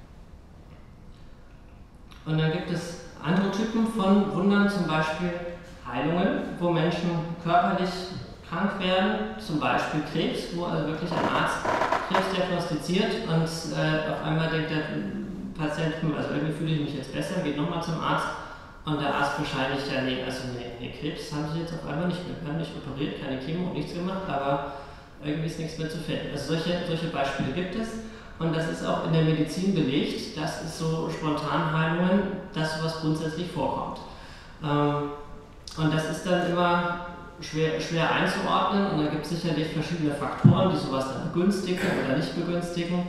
Und dann gibt es andere Typen von Wundern, zum Beispiel Heilungen, wo Menschen körperlich krank werden, zum Beispiel Krebs, wo also wirklich ein Arzt Krebs diagnostiziert und auf einmal denkt der Patient, also irgendwie fühle ich mich jetzt besser, geht nochmal zum Arzt und der Arzt bescheinigt ja, nee, Krebs haben sie jetzt auf einmal nicht mehr, wir haben nicht operiert, keine Chemo und nichts gemacht, aber irgendwie ist nichts mehr zu finden. Also solche Beispiele gibt es. Und das ist auch in der Medizin belegt, das ist so Spontanheilungen, dass sowas grundsätzlich vorkommt. Und das ist dann immer schwer einzuordnen und da gibt es sicherlich verschiedene Faktoren, die sowas dann begünstigen oder nicht begünstigen.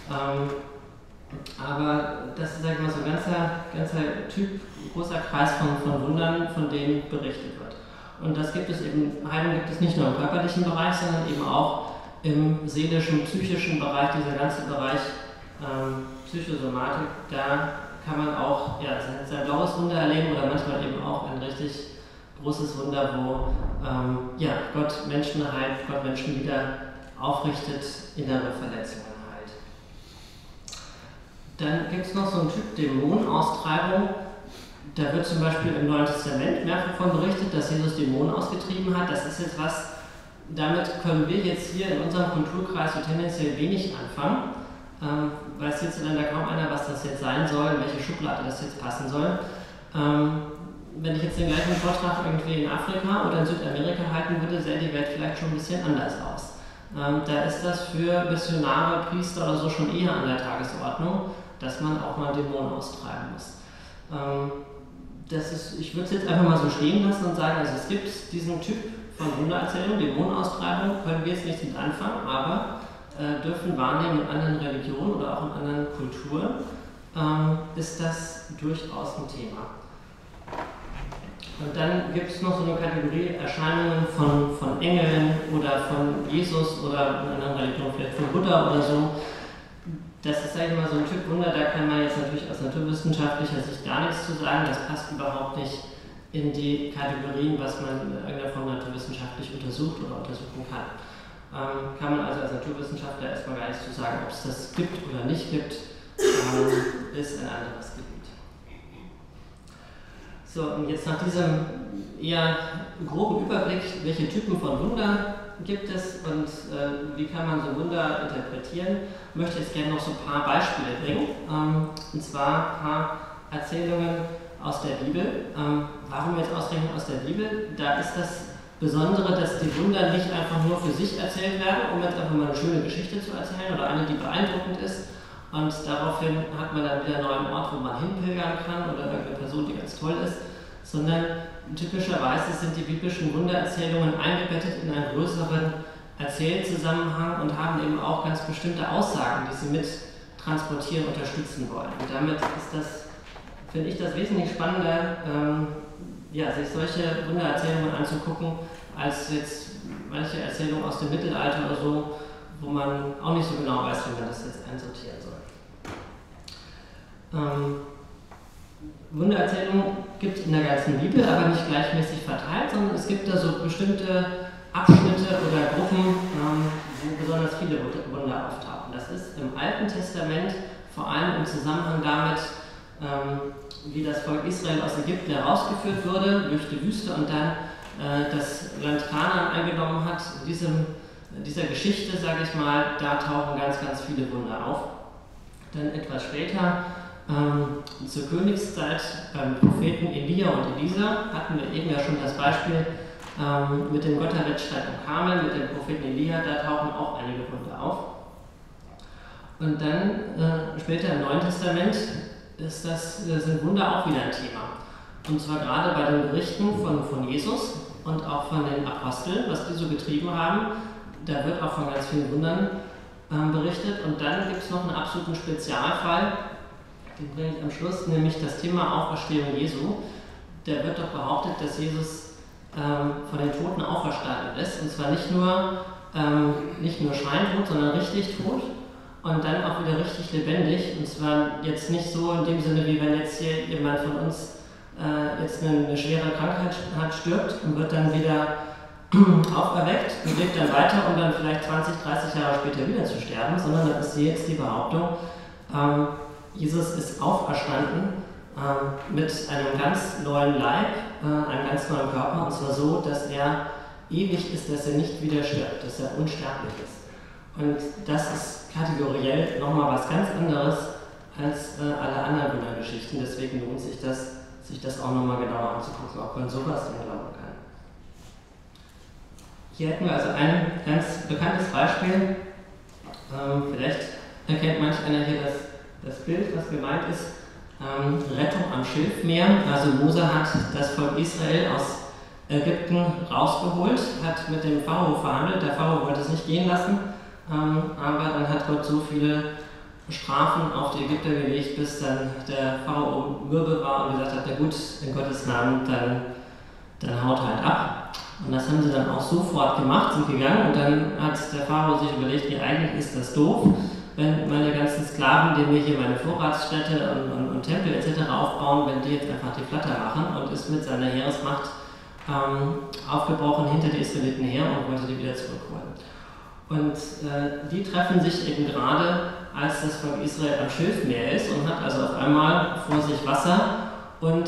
Aber das ist, sag ich mal, so ein ganzer Typ, großer Kreis von Wundern, von denen berichtet wird. Und das gibt es eben, Heilung gibt es nicht nur im körperlichen Bereich, sondern eben auch im seelischen, psychischen Bereich, dieser ganze Bereich Psychosomatik, da kann man auch sein blaues Wunder erleben oder manchmal eben auch ein richtig großes Wunder, wo Gott Menschen heilt, Gott Menschen wieder aufrichtet, innere Verletzungen heilt. Dann gibt es noch so einen Typ Dämonenaustreibung. Da wird zum Beispiel im Neuen Testament mehrfach davon berichtet, dass Jesus Dämonen ausgetrieben hat. Das ist jetzt was, damit können wir jetzt hier in unserem Kulturkreis so tendenziell wenig anfangen. Weiß hierzulande kaum einer, was das jetzt sein soll, in welche Schublade das jetzt passen soll. Wenn ich jetzt den gleichen Vortrag irgendwie in Afrika oder in Südamerika halten würde, sähe die Welt vielleicht schon ein bisschen anders aus. Da ist das für Missionare, Priester oder so schon eher an der Tagesordnung, dass man auch mal Dämonen austreiben muss. Ich würde es jetzt einfach mal so stehen lassen und sagen, also es gibt diesen Typ von Wundererzählung, Dämonenaustreibung, können wir jetzt nicht mit anfangen, aber dürfen wahrnehmen in anderen Religionen oder auch in anderen Kulturen, ist das durchaus ein Thema. Und dann gibt es noch so eine Kategorie Erscheinungen von Engeln oder von Jesus oder in anderen Religionen vielleicht von Buddha oder so. Das ist, sag ich mal, so ein Typ Wunder, da kann man jetzt natürlich aus naturwissenschaftlicher Sicht gar nichts zu sagen. Das passt überhaupt nicht in die Kategorien, was man in irgendeiner Form naturwissenschaftlich untersucht oder untersuchen kann. Kann man also als Naturwissenschaftler erstmal gar nichts zu sagen, ob es das gibt oder nicht gibt, ist ein anderes Gebiet. So, und jetzt nach diesem eher groben Überblick, welche Typen von Wunder gibt es und wie kann man so Wunder interpretieren, möchte ich jetzt gerne noch so ein paar Beispiele bringen. Und zwar ein paar Erzählungen aus der Bibel. Warum jetzt ausgerechnet aus der Bibel? Da ist das Besondere, dass die Wunder nicht einfach nur für sich erzählt werden, um jetzt einfach mal eine schöne Geschichte zu erzählen oder eine, die beeindruckend ist. Und daraufhin hat man dann wieder einen neuen Ort, wo man hinpilgern kann oder irgendeine Person, die ganz toll ist. Sondern typischerweise sind die biblischen Wundererzählungen eingebettet in einen größeren Erzählzusammenhang und haben eben auch ganz bestimmte Aussagen, die sie mit transportieren, unterstützen wollen. Und damit ist das, finde ich, das wesentlich spannender, sich solche Wundererzählungen anzugucken, als jetzt manche Erzählungen aus dem Mittelalter oder so, wo man auch nicht so genau weiß, wie man das jetzt einsortieren soll. Wundererzählungen gibt es in der ganzen Bibel, aber nicht gleichmäßig verteilt, sondern es gibt da so bestimmte Abschnitte oder Gruppen, wo besonders viele Wunder auftauchen. Das ist im Alten Testament vor allem im Zusammenhang damit, wie das Volk Israel aus Ägypten herausgeführt wurde, durch die Wüste und dann das Land Kanaan eingenommen hat. In dieser Geschichte, sage ich mal, da tauchen ganz, ganz viele Wunder auf. Dann etwas später, zur Königszeit beim Propheten Elia und Elisa, hatten wir eben ja schon das Beispiel mit dem Götterwettstreit um Karmel, mit dem Propheten Elia, da tauchen auch einige Wunder auf. Und dann später im Neuen Testament sind Wunder auch wieder ein Thema. Und zwar gerade bei den Berichten von Jesus und auch von den Aposteln, was die so getrieben haben. Da wird auch von ganz vielen Wundern berichtet. Und dann gibt es noch einen absoluten Spezialfall, den bringe ich am Schluss, nämlich das Thema Auferstehung Jesu. Da wird doch behauptet, dass Jesus von den Toten auferstanden ist. Und zwar nicht nur scheintot, sondern richtig tot. Und dann auch wieder richtig lebendig. Und zwar jetzt nicht so in dem Sinne, wie wenn jetzt hier jemand von uns jetzt eine schwere Krankheit hat, stirbt und wird dann wieder auferweckt und lebt dann weiter, um dann vielleicht 20, 30 Jahre später wieder zu sterben, sondern das ist jetzt die Behauptung, Jesus ist auferstanden mit einem ganz neuen Leib, einem ganz neuen Körper, und zwar so, dass er ewig ist, dass er nicht wieder stirbt, dass er unsterblich ist. Und das ist kategoriell nochmal was ganz anderes als alle anderen Wundergeschichten, deswegen lohnt sich das auch nochmal genauer anzugucken, ob man sowas denn glauben kann. Hier hätten wir also ein ganz bekanntes Beispiel. Vielleicht erkennt manch einer hier das Bild, was gemeint ist. Rettung am Schilfmeer. Also Mose hat das Volk Israel aus Ägypten rausgeholt, hat mit dem Pharao verhandelt. Der Pharao wollte es nicht gehen lassen, aber dann hat Gott so viele Strafen auf die Ägypter gelegt, bis dann der Pharao mürbe war und gesagt hat, na gut, in Gottes Namen, dann haut halt ab. Und das haben sie dann auch sofort gemacht, sind gegangen, und dann hat der Pharao sich überlegt, eigentlich ist das doof, wenn meine ganzen Sklaven, die mir hier meine Vorratsstätte und Tempel etc. aufbauen, wenn die jetzt einfach die Flatter machen, und ist mit seiner Heeresmacht aufgebrochen hinter die Israeliten her und wollte die wieder zurückholen. Und die treffen sich eben gerade, als das Volk Israel am Schilfmeer ist, und hat also auf einmal vor sich Wasser und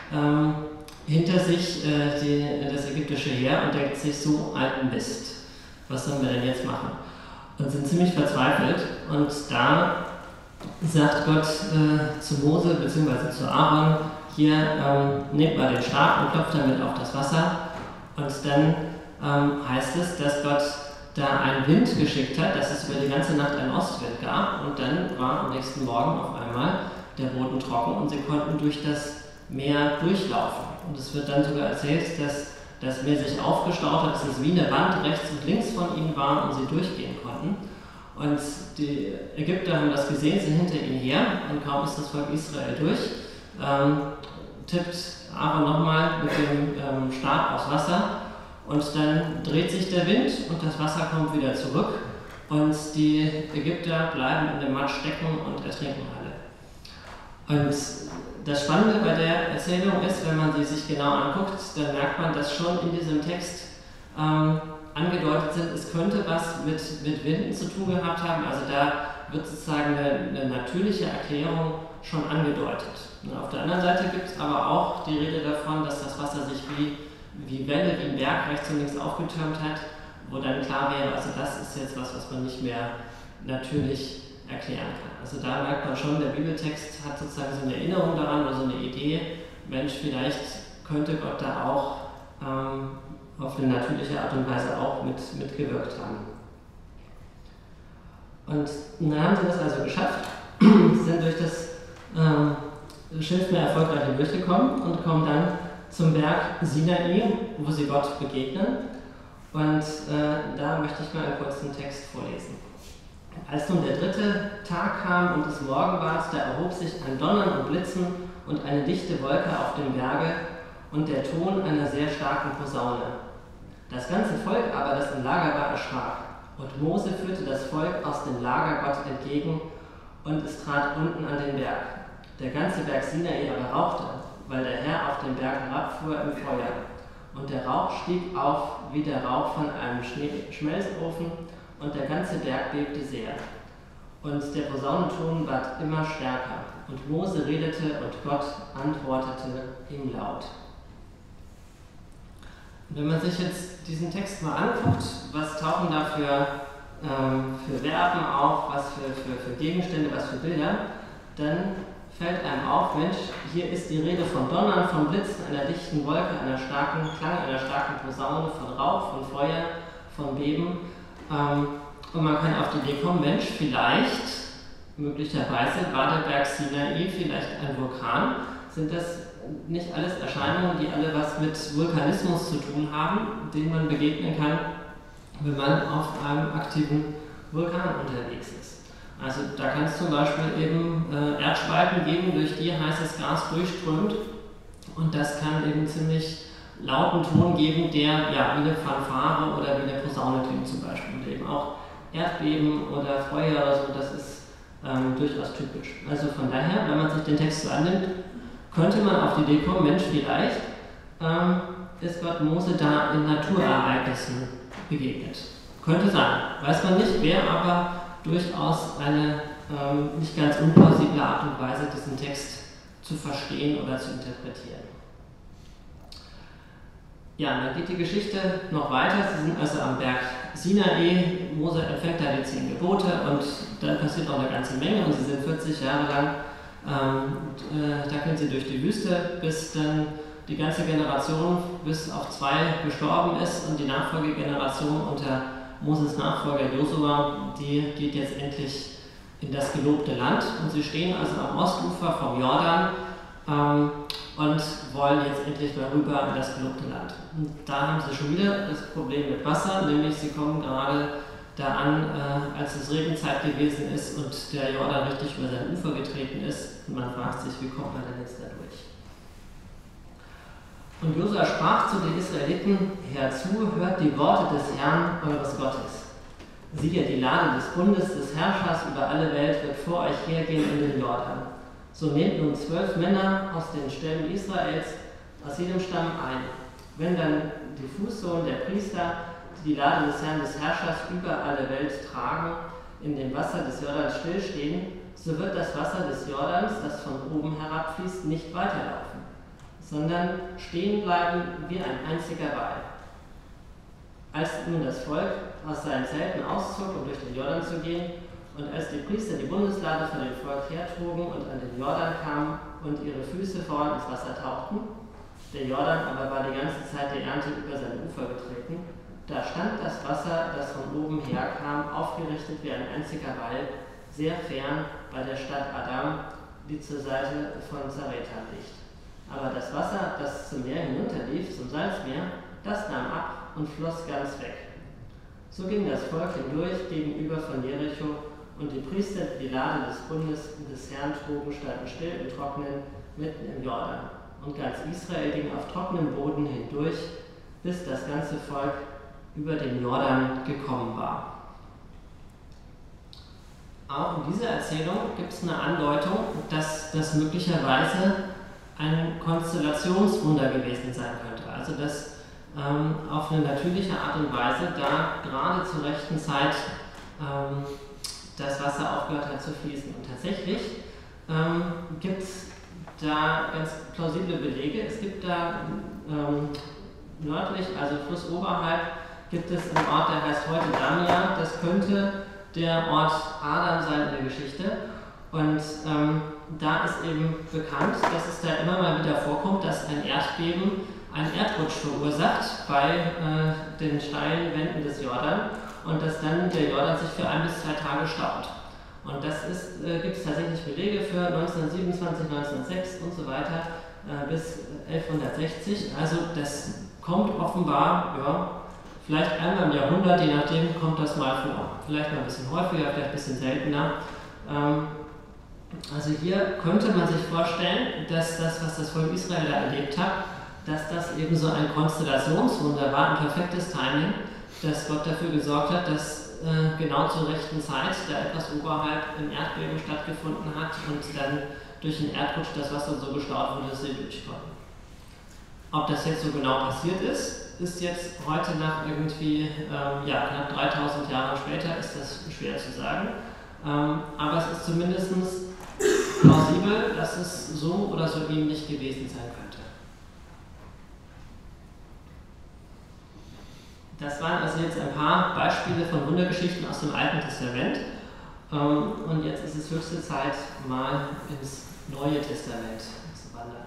hinter sich das ägyptische Heer und denkt sich so, alten Mist, was sollen wir denn jetzt machen? Und sind ziemlich verzweifelt, und da sagt Gott zu Mose bzw. zu Aaron, hier nehmt mal den Stab und klopft damit auf das Wasser, und dann heißt es, dass Gott da einen Wind geschickt hat, dass es über die ganze Nacht einen Ostwind gab, und dann war am nächsten Morgen auf einmal der Boden trocken und sie konnten durch das Meer durchlaufen. Und es wird dann sogar erzählt, dass das Meer sich aufgestaut hat, dass es wie eine Wand rechts und links von ihnen war und sie durchgehen konnten. Und die Ägypter haben das gesehen, sind hinter ihnen her, und kaum ist das Volk Israel durch, tippt Aaron nochmal mit dem Stab aufs Wasser, und dann dreht sich der Wind und das Wasser kommt wieder zurück, und die Ägypter bleiben in dem Matsch stecken und ertrinken alle. Und das Spannende bei der Erzählung ist, wenn man sie sich genau anguckt, dann merkt man, dass schon in diesem Text angedeutet sind, es könnte was mit Winden zu tun gehabt haben. Also da wird sozusagen eine natürliche Erklärung schon angedeutet. Und auf der anderen Seite gibt es aber auch die Rede davon, dass das Wasser sich wie Welle, wie ein Berg rechts und links aufgetürmt hat, wo dann klar wäre, also das ist jetzt was man nicht mehr natürlich erklären kann. Also da merkt man schon, der Bibeltext hat sozusagen so eine Erinnerung daran oder so eine Idee, Mensch, vielleicht könnte Gott da auch auf eine natürliche Art und Weise auch mitgewirkt haben. Und dann haben sie das also geschafft, sind durch das Schilfmeer erfolgreich durchgekommen und kommen dann zum Berg Sinai, wo sie Gott begegnen. Und da möchte ich mal einen kurzen Text vorlesen. Als nun der 3. Tag kam und es Morgen ward, da erhob sich ein Donnern und Blitzen und eine dichte Wolke auf dem Berge und der Ton einer sehr starken Posaune. Das ganze Volk aber, das im Lager war, erschrak. Und Mose führte das Volk aus dem Lager Gott entgegen, und es trat unten an den Berg. Der ganze Berg Sinai aber rauchte, weil der Herr auf den Berg herabfuhr im Feuer. Und der Rauch stieg auf wie der Rauch von einem Schmelzofen, und der ganze Berg bebte sehr. Und der Posaunenton ward immer stärker. Und Mose redete, und Gott antwortete ihm laut. Und wenn man sich jetzt diesen Text mal anguckt, was tauchen da für Verben auf, was für Gegenstände, was für Bilder, dann fällt einem auf, Mensch, hier ist die Rede von Donnern, von Blitzen, einer dichten Wolke, einer starken Klang, einer starken Posaune, von Rauch, von Feuer, von Beben. Und man kann auf die Idee kommen, Mensch, vielleicht, möglicherweise war der Berg Sinai vielleicht ein Vulkan. Sind das nicht alles Erscheinungen, die alle was mit Vulkanismus zu tun haben, denen man begegnen kann, wenn man auf einem aktiven Vulkan unterwegs ist? Also da kann es zum Beispiel eben Erdspalten geben, durch die heißes Gas durchströmt, und das kann eben ziemlich lauten Ton geben, der ja wie eine Fanfare oder wie eine Posaune klingt zum Beispiel. Und eben auch Erdbeben oder Feuer oder so, das ist durchaus typisch. Also von daher, wenn man sich den Text so annimmt, könnte man auf die Idee kommen, Mensch, vielleicht ist Gott Mose da in Naturereignissen begegnet. Könnte sein, weiß man nicht, wäre aber durchaus eine nicht ganz unplausible Art und Weise, diesen Text zu verstehen oder zu interpretieren. Ja, dann geht die Geschichte noch weiter. Sie sind also am Berg Sinai, Mose empfängt da die 10 Gebote, und dann passiert auch eine ganze Menge, und sie sind 40 Jahre lang, dackeln sie durch die Wüste, bis dann die ganze Generation bis auf 2 gestorben ist, und die Nachfolgegeneration unter Moses Nachfolger Josua, die geht jetzt endlich in das gelobte Land, und sie stehen also am Ostufer vom Jordan, und wollen jetzt endlich mal rüber in das gelobte Land. Und da haben sie schon wieder das Problem mit Wasser, nämlich sie kommen gerade da an, als es Regenzeit gewesen ist und der Jordan richtig über sein Ufer getreten ist. Und man fragt sich, wie kommt man denn jetzt da durch? Und Josua sprach zu den Israeliten: Herzu, hört die Worte des Herrn, eures Gottes. Siehe, die Lade des Bundes des Herrschers über alle Welt wird vor euch hergehen in den Jordan. So nehmt nun 12 Männer aus den Stämmen Israels, aus jedem Stamm ein. Wenn dann die Fußsohlen der Priester, die die Lade des Herrn des Herrschers über alle Welt tragen, in dem Wasser des Jordans stillstehen, so wird das Wasser des Jordans, das von oben herabfließt, nicht weiterlaufen, sondern stehen bleiben wie ein einziger Wall. Als nun das Volk aus seinen Zelten auszog, um durch den Jordan zu gehen, und als die Priester die Bundeslade von dem Volk hertrugen und an den Jordan kamen und ihre Füße vorn ins Wasser tauchten, der Jordan aber war die ganze Zeit der Ernte über sein Ufer getreten, da stand das Wasser, das von oben herkam, aufgerichtet wie ein einziger Wall, sehr fern bei der Stadt Adam, die zur Seite von Zaretan liegt. Aber das Wasser, das zum Meer hinunterlief, zum Salzmeer, das nahm ab und floss ganz weg. So ging das Volk hindurch gegenüber von Jericho, und die Priester, die die Lade des Bundes des Herrn trugen, standen still im Trockenen mitten im Jordan. Und ganz Israel ging auf trockenem Boden hindurch, bis das ganze Volk über den Jordan gekommen war. Auch in dieser Erzählung gibt es eine Andeutung, dass das möglicherweise ein Konstellationswunder gewesen sein könnte. Also dass auf eine natürliche Art und Weise da gerade zur rechten Zeit das Wasser aufgehört hat zu fließen. Und tatsächlich gibt es da ganz plausible Belege. Es gibt da nördlich, also flussoberhalb, gibt es einen Ort, der heißt heute Damia. Das könnte der Ort Adam sein in der Geschichte. Und da ist eben bekannt, dass es da immer mal wieder vorkommt, dass ein Erdbeben einen Erdrutsch verursacht bei den steilen Wänden des Jordan und dass dann der Jordan sich für 1 bis 2 Tage staut. Und das gibt es tatsächlich Belege für 1927, 1906 und so weiter bis 1160. Also das kommt offenbar, ja, vielleicht einmal im Jahrhundert, je nachdem kommt das mal vor. Vielleicht mal ein bisschen häufiger, vielleicht ein bisschen seltener. Also hier könnte man sich vorstellen, dass das, was das Volk Israel da erlebt hat, dass das eben so ein Konstellationswunder war, ein perfektes Timing, dass Gott dafür gesorgt hat, dass genau zur rechten Zeit da etwas oberhalb ein Erdbeben stattgefunden hat und dann durch den Erdrutsch das Wasser so gestaut wurde, dass sie durch konnten. Ob das jetzt so genau passiert ist jetzt heute nach irgendwie knapp 3000 Jahren später, ist das schwer zu sagen. Aber es ist zumindest plausibel, dass es so oder so ähnlich gewesen sein könnte. Das waren also jetzt ein paar Beispiele von Wundergeschichten aus dem Alten Testament. Und jetzt ist es höchste Zeit, mal ins Neue Testament zu wandern.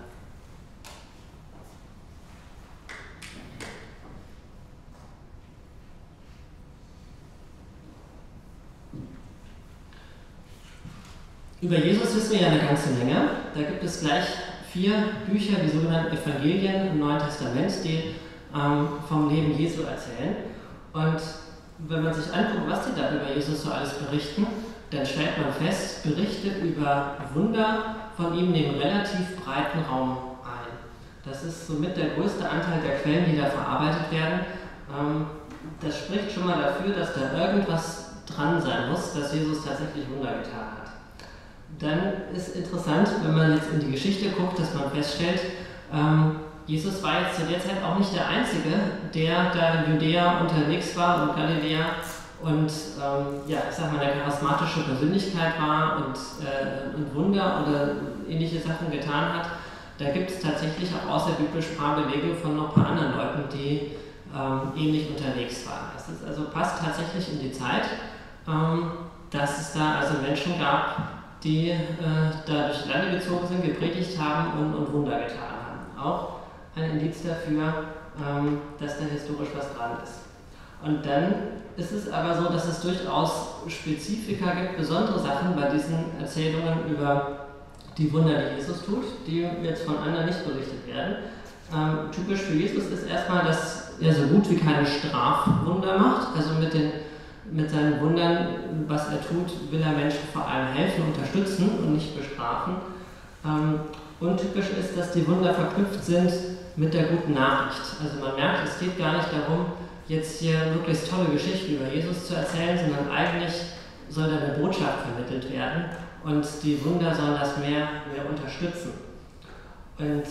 Über Jesus wissen wir ja eine ganze Menge. Da gibt es gleich 4 Bücher, die sogenannten Evangelien im Neuen Testament, die vom Leben Jesu erzählen. Und wenn man sich anguckt, was die da über Jesus so alles berichten, dann stellt man fest, Berichte über Wunder von ihm nehmen relativ breiten Raum ein. Das ist somit der größte Anteil der Quellen, die da verarbeitet werden. Das spricht schon mal dafür, dass da irgendwas dran sein muss, dass Jesus tatsächlich Wunder getan hat. Dann ist interessant, wenn man jetzt in die Geschichte guckt, dass man feststellt, Jesus war jetzt zu der Zeit auch nicht der Einzige, der da in Judäa unterwegs war und Galiläa und eine charismatische Persönlichkeit war und Wunder oder ähnliche Sachen getan hat. Da gibt es tatsächlich auch außerbiblisch ein paar Belege von noch ein paar anderen Leuten, die ähnlich unterwegs waren. Das passt tatsächlich in die Zeit, dass es da also Menschen gab, die da durch die Lande gezogen sind, gepredigt haben und Wunder getan haben. Auch ein Indiz dafür, dass da historisch was dran ist. Und dann ist es aber so, dass es durchaus Spezifika gibt, besondere Sachen bei diesen Erzählungen über die Wunder, die Jesus tut, die jetzt von anderen nicht berichtet werden. Typisch für Jesus ist erstmal, dass er so gut wie keine Strafwunder macht. Also mit seinen Wundern, was er tut, will er Menschen vor allem helfen, unterstützen und nicht bestrafen. Untypisch ist, dass die Wunder verknüpft sind mit der guten Nachricht. Also man merkt, es geht gar nicht darum, jetzt hier möglichst tolle Geschichten über Jesus zu erzählen, sondern eigentlich soll da eine Botschaft vermittelt werden und die Wunder sollen das mehr unterstützen. Und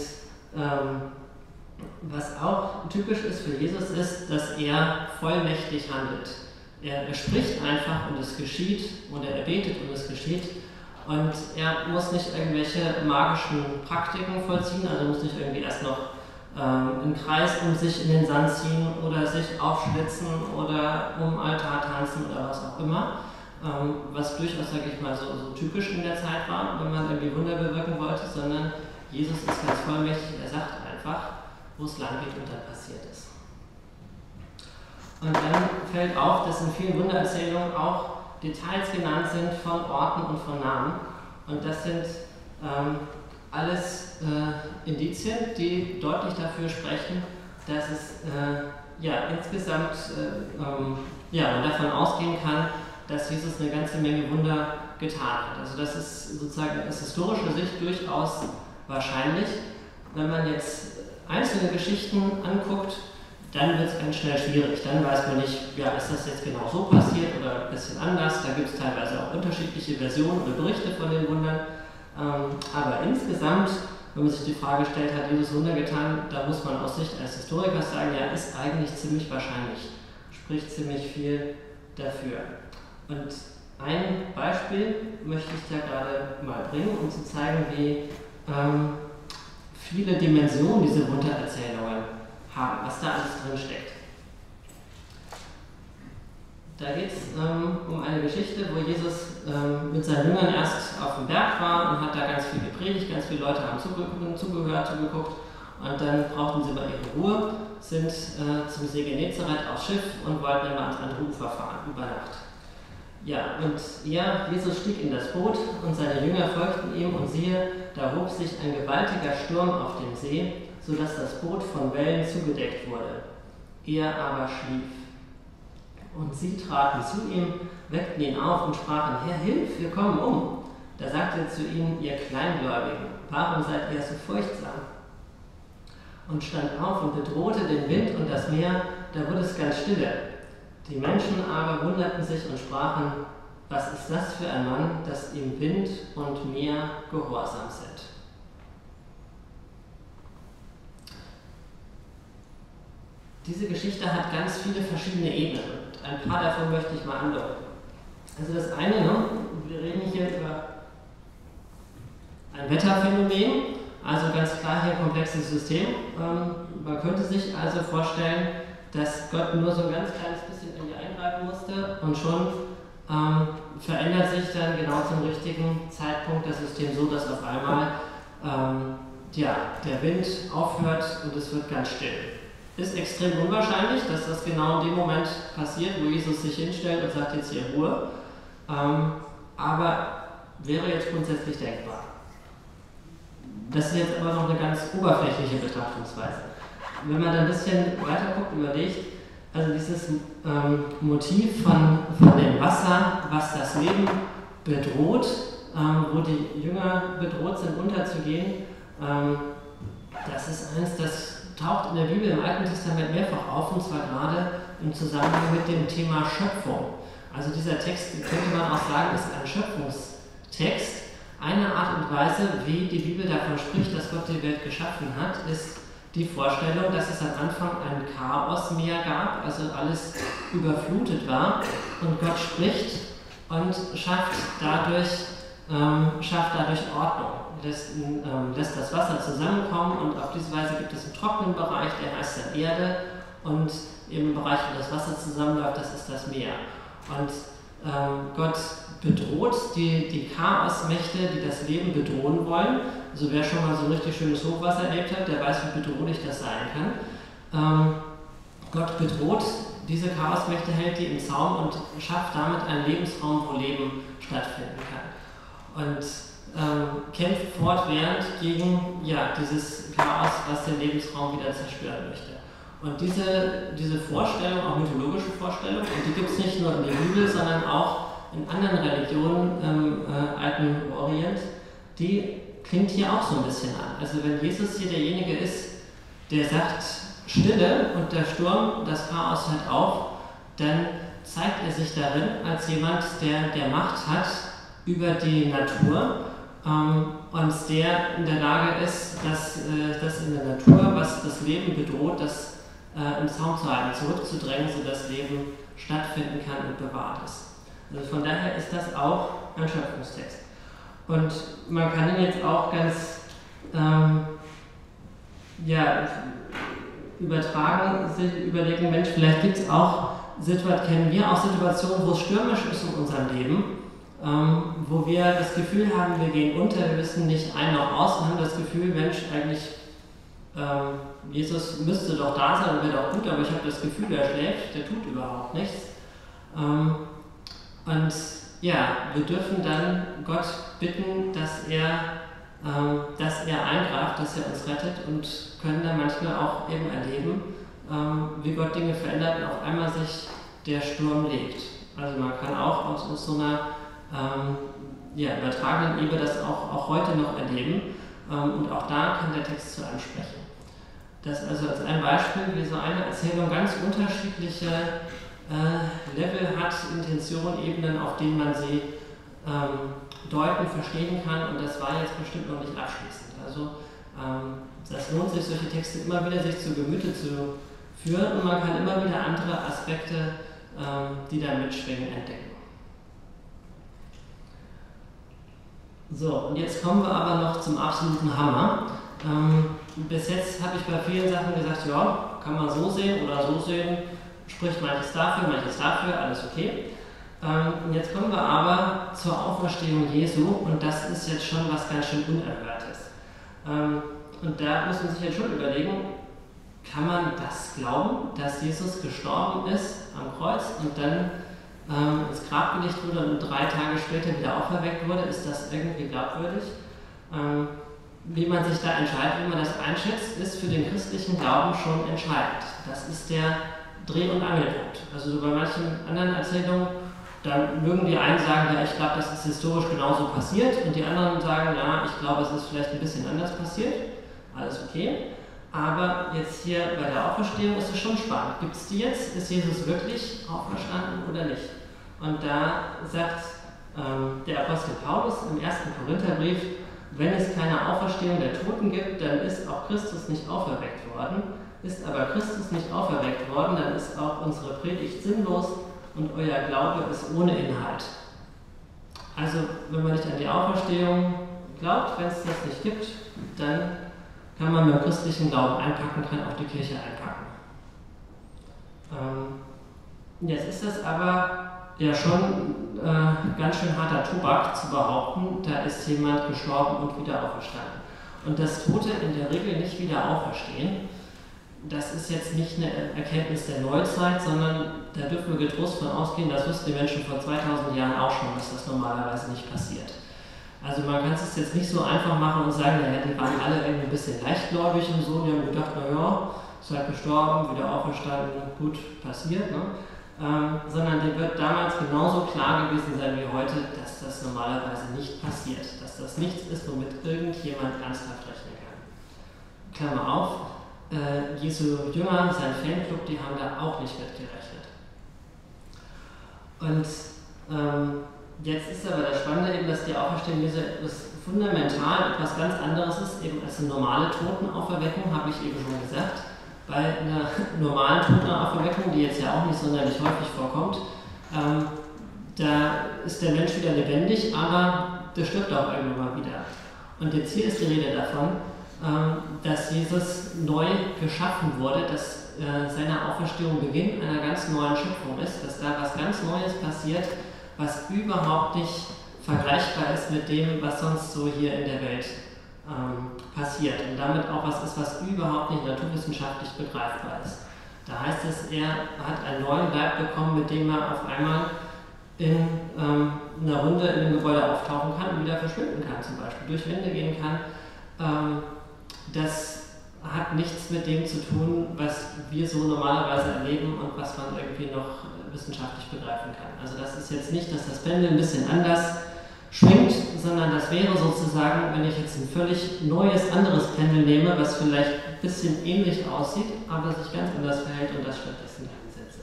was auch typisch ist für Jesus ist, dass er vollmächtig handelt. Er spricht einfach und es geschieht, oder er betet und es geschieht. Und er muss nicht irgendwelche magischen Praktiken vollziehen, also muss nicht irgendwie erst noch einen Kreis um sich in den Sand ziehen oder sich aufschlitzen oder um Altar tanzen oder was auch immer. Was durchaus, sage ich mal, so typisch in der Zeit war, wenn man irgendwie Wunder bewirken wollte, sondern Jesus ist ganz vollmächtig, er sagt einfach, wo es lang geht und dann passiert ist. Und dann fällt auf, dass in vielen Wundererzählungen auch Details genannt sind von Orten und von Namen. Und das sind alles Indizien, die deutlich dafür sprechen, dass es insgesamt man davon ausgehen kann, dass Jesus eine ganze Menge Wunder getan hat. Also das ist sozusagen aus historischer Sicht durchaus wahrscheinlich. Wenn man jetzt einzelne Geschichten anguckt, dann wird es ganz schnell schwierig. Dann weiß man nicht, ja, ist das jetzt genau so passiert oder ein bisschen anders. Da gibt es teilweise auch unterschiedliche Versionen oder Berichte von den Wundern. Aber insgesamt, wenn man sich die Frage stellt, hat Jesus Wunder getan, da muss man aus Sicht eines Historikers sagen, ja, ist eigentlich ziemlich wahrscheinlich. Spricht ziemlich viel dafür. Und ein Beispiel möchte ich da gerade mal bringen, um zu zeigen, wie viele Dimensionen diese Wundererzählungen haben, was da alles drin steckt. Da geht es um eine Geschichte, wo Jesus mit seinen Jüngern erst auf dem Berg war und hat da ganz viel gepredigt, ganz viele Leute haben zugeguckt und dann brauchten sie mal ihre Ruhe, sind zum See Genezareth aufs Schiff und wollten immer ans andere Ufer fahren, über Nacht. Ja, und Jesus stieg in das Boot und seine Jünger folgten ihm und siehe, da hob sich ein gewaltiger Sturm auf dem See, sodass das Boot von Wellen zugedeckt wurde. Er aber schlief. Und sie traten zu ihm, weckten ihn auf und sprachen, Herr, hilf, wir kommen um. Da sagte er zu ihnen, ihr Kleingläubigen, warum seid ihr so furchtsam? Und stand auf und bedrohte den Wind und das Meer, da wurde es ganz stille. Die Menschen aber wunderten sich und sprachen, was ist das für ein Mann, dass ihm Wind und Meer gehorsam sind? Diese Geschichte hat ganz viele verschiedene Ebenen und ein paar davon möchte ich mal andeuten. Also das eine, wir reden hier über ein Wetterphänomen, also ganz klar hier ein komplexes System. Man könnte sich also vorstellen, dass Gott nur so ein ganz kleines bisschen in die eingreifen musste und schon verändert sich dann genau zum richtigen Zeitpunkt das System so, dass auf einmal der Wind aufhört und es wird ganz still. Ist extrem unwahrscheinlich, dass das genau in dem Moment passiert, wo Jesus sich hinstellt und sagt, jetzt hier Ruhe. Aber wäre jetzt grundsätzlich denkbar. Das ist jetzt aber noch eine ganz oberflächliche Betrachtungsweise. Wenn man da ein bisschen weiter guckt, überlegt, also dieses Motiv von dem Wasser, was das Leben bedroht, wo die Jünger bedroht sind, unterzugehen, das ist eins, das taucht in der Bibel im Alten Testament mehrfach auf, und zwar gerade im Zusammenhang mit dem Thema Schöpfung. Also dieser Text, könnte man auch sagen, ist ein Schöpfungstext. Eine Art und Weise, wie die Bibel davon spricht, dass Gott die Welt geschaffen hat, ist die Vorstellung, dass es am Anfang ein Chaosmeer gab, also alles überflutet war, und Gott spricht und schafft dadurch Ordnung. Lässt das Wasser zusammenkommen, und auf diese Weise gibt es einen trockenen Bereich, der heißt dann Erde, und im Bereich, wo das Wasser zusammenläuft, das ist das Meer. Und Gott bedroht die Chaosmächte, die das Leben bedrohen wollen. Also wer schon mal so ein richtig schönes Hochwasser erlebt hat, der weiß, wie bedrohlich das sein kann. Gott bedroht diese Chaosmächte, hält die im Zaum und schafft damit einen Lebensraum, wo Leben stattfinden kann. und kämpft fortwährend gegen dieses Chaos, was den Lebensraum wieder zerstören möchte. Und diese Vorstellung, auch mythologische Vorstellung, und die gibt es nicht nur in der Bibel, sondern auch in anderen Religionen im alten Orient, die klingt hier auch so ein bisschen an. Also wenn Jesus hier derjenige ist, der sagt Stille und der Sturm, das Chaos hört auf, dann zeigt er sich darin als jemand, der Macht hat über die Natur und der in der Lage ist, das in der Natur, was das Leben bedroht, das im Zaum zu halten, zurückzudrängen, sodass Leben stattfinden kann und bewahrt ist. Also von daher ist das auch ein Schöpfungstext. Und man kann ihn jetzt auch ganz übertragen, sich überlegen, Mensch, vielleicht gibt es auch kennen wir auch Situationen, wo es stürmisch ist in unserem Leben, wo wir das Gefühl haben, wir gehen unter, wir wissen nicht ein noch aus und haben das Gefühl, Mensch, eigentlich Jesus müsste doch da sein und wäre doch gut, aber ich habe das Gefühl, er schläft, der tut überhaupt nichts. Und wir dürfen dann Gott bitten, dass er eingreift, dass er uns rettet und können dann manchmal auch eben erleben, wie Gott Dinge verändert und auf einmal sich der Sturm legt. Also man kann auch aus so einer übertragenen Ebene das auch heute noch erleben und auch da kann der Text zu ansprechen. Das also als ein Beispiel, wie so eine Erzählung ganz unterschiedliche Level hat, Intention, Ebenen, auf denen man sie deuten, verstehen kann und das war jetzt bestimmt noch nicht abschließend. Also das lohnt sich, solche Texte immer wieder sich zu Gemüte zu führen und man kann immer wieder andere Aspekte, die da mitschwingen, entdecken. So, und jetzt kommen wir aber noch zum absoluten Hammer. Bis jetzt habe ich bei vielen Sachen gesagt, ja, kann man so sehen oder so sehen, spricht manches dafür, alles okay. Und jetzt kommen wir aber zur Auferstehung Jesu und das ist jetzt schon was ganz schön Unerhörtes. Und da muss man sich jetzt schon überlegen, kann man das glauben, dass Jesus gestorben ist am Kreuz und dann ins Grab gelegt wurde und 3 Tage später wieder auferweckt wurde? Ist das irgendwie glaubwürdig? Wie man sich da entscheidet, wie man das einschätzt, ist für den christlichen Glauben schon entscheidend. Das ist der Dreh- und Angelpunkt. Also so bei manchen anderen Erzählungen, da mögen die einen sagen, ja, ich glaube, das ist historisch genauso passiert und die anderen sagen, ja, ich glaube, es ist vielleicht ein bisschen anders passiert. Alles okay. Aber jetzt hier bei der Auferstehung ist es schon spannend. Gibt es die jetzt? Ist Jesus wirklich auferstanden oder nicht? Und da sagt der Apostel Paulus im 1. Korintherbrief, wenn es keine Auferstehung der Toten gibt, dann ist auch Christus nicht auferweckt worden. Ist aber Christus nicht auferweckt worden, dann ist auch unsere Predigt sinnlos und euer Glaube ist ohne Inhalt. Also, wenn man nicht an die Auferstehung glaubt, wenn es das nicht gibt, dann kann man mit dem christlichen Glauben einpacken, kann auch die Kirche einpacken. Jetzt ist das aber ja schon ganz schön harter Tobak zu behaupten, da ist jemand gestorben und wieder auferstanden. Und dass Tote in der Regel nicht wieder auferstehen, das ist jetzt nicht eine Erkenntnis der Neuzeit, sondern da dürfen wir getrost von ausgehen, das wussten die Menschen vor 2000 Jahren auch schon, dass das normalerweise nicht passiert. Also man kann es jetzt nicht so einfach machen und sagen, naja, die waren alle irgendwie ein bisschen leichtgläubig und so, die haben gedacht, naja, ist halt gestorben, wieder auferstanden, gut, passiert, ne? Sondern dem wird damals genauso klar gewesen sein wie heute, dass das normalerweise nicht passiert, dass das nichts ist, womit irgendjemand ernsthaft rechnen kann. Klammer auf, Jesu Jünger, sein Fanclub, die haben da auch nicht mit gerechnet. Und jetzt ist aber das Spannende eben, dass die Auferstehung Jesu etwas fundamental, etwas ganz anderes ist, eben als eine normale Totenauferweckung, habe ich eben schon gesagt. Bei einer normalen Totenauferweckung, die jetzt ja auch nicht sonderlich häufig vorkommt, da ist der Mensch wieder lebendig, aber der stirbt auch irgendwann mal wieder. Und jetzt hier ist die Rede davon, dass Jesus neu geschaffen wurde, dass seine Auferstehung Beginn einer ganz neuen Schöpfung ist, dass da was ganz Neues passiert, was überhaupt nicht vergleichbar ist mit dem, was sonst so hier in der Welt passiert und damit auch was ist, was überhaupt nicht naturwissenschaftlich begreifbar ist. Da heißt es, er hat einen neuen Leib bekommen, mit dem er auf einmal in einer Runde in dem Gebäude auftauchen kann und wieder verschwinden kann, zum Beispiel durch Wände gehen kann. Das hat nichts mit dem zu tun, was wir so normalerweise erleben und was man irgendwie noch wissenschaftlich begreifen kann. Also das ist jetzt nicht, dass das Pendel ein bisschen anders schwingt, sondern das wäre sozusagen, wenn ich jetzt ein völlig neues, anderes Pendel nehme, was vielleicht ein bisschen ähnlich aussieht, aber sich ganz anders verhält und das stattdessen einsetze.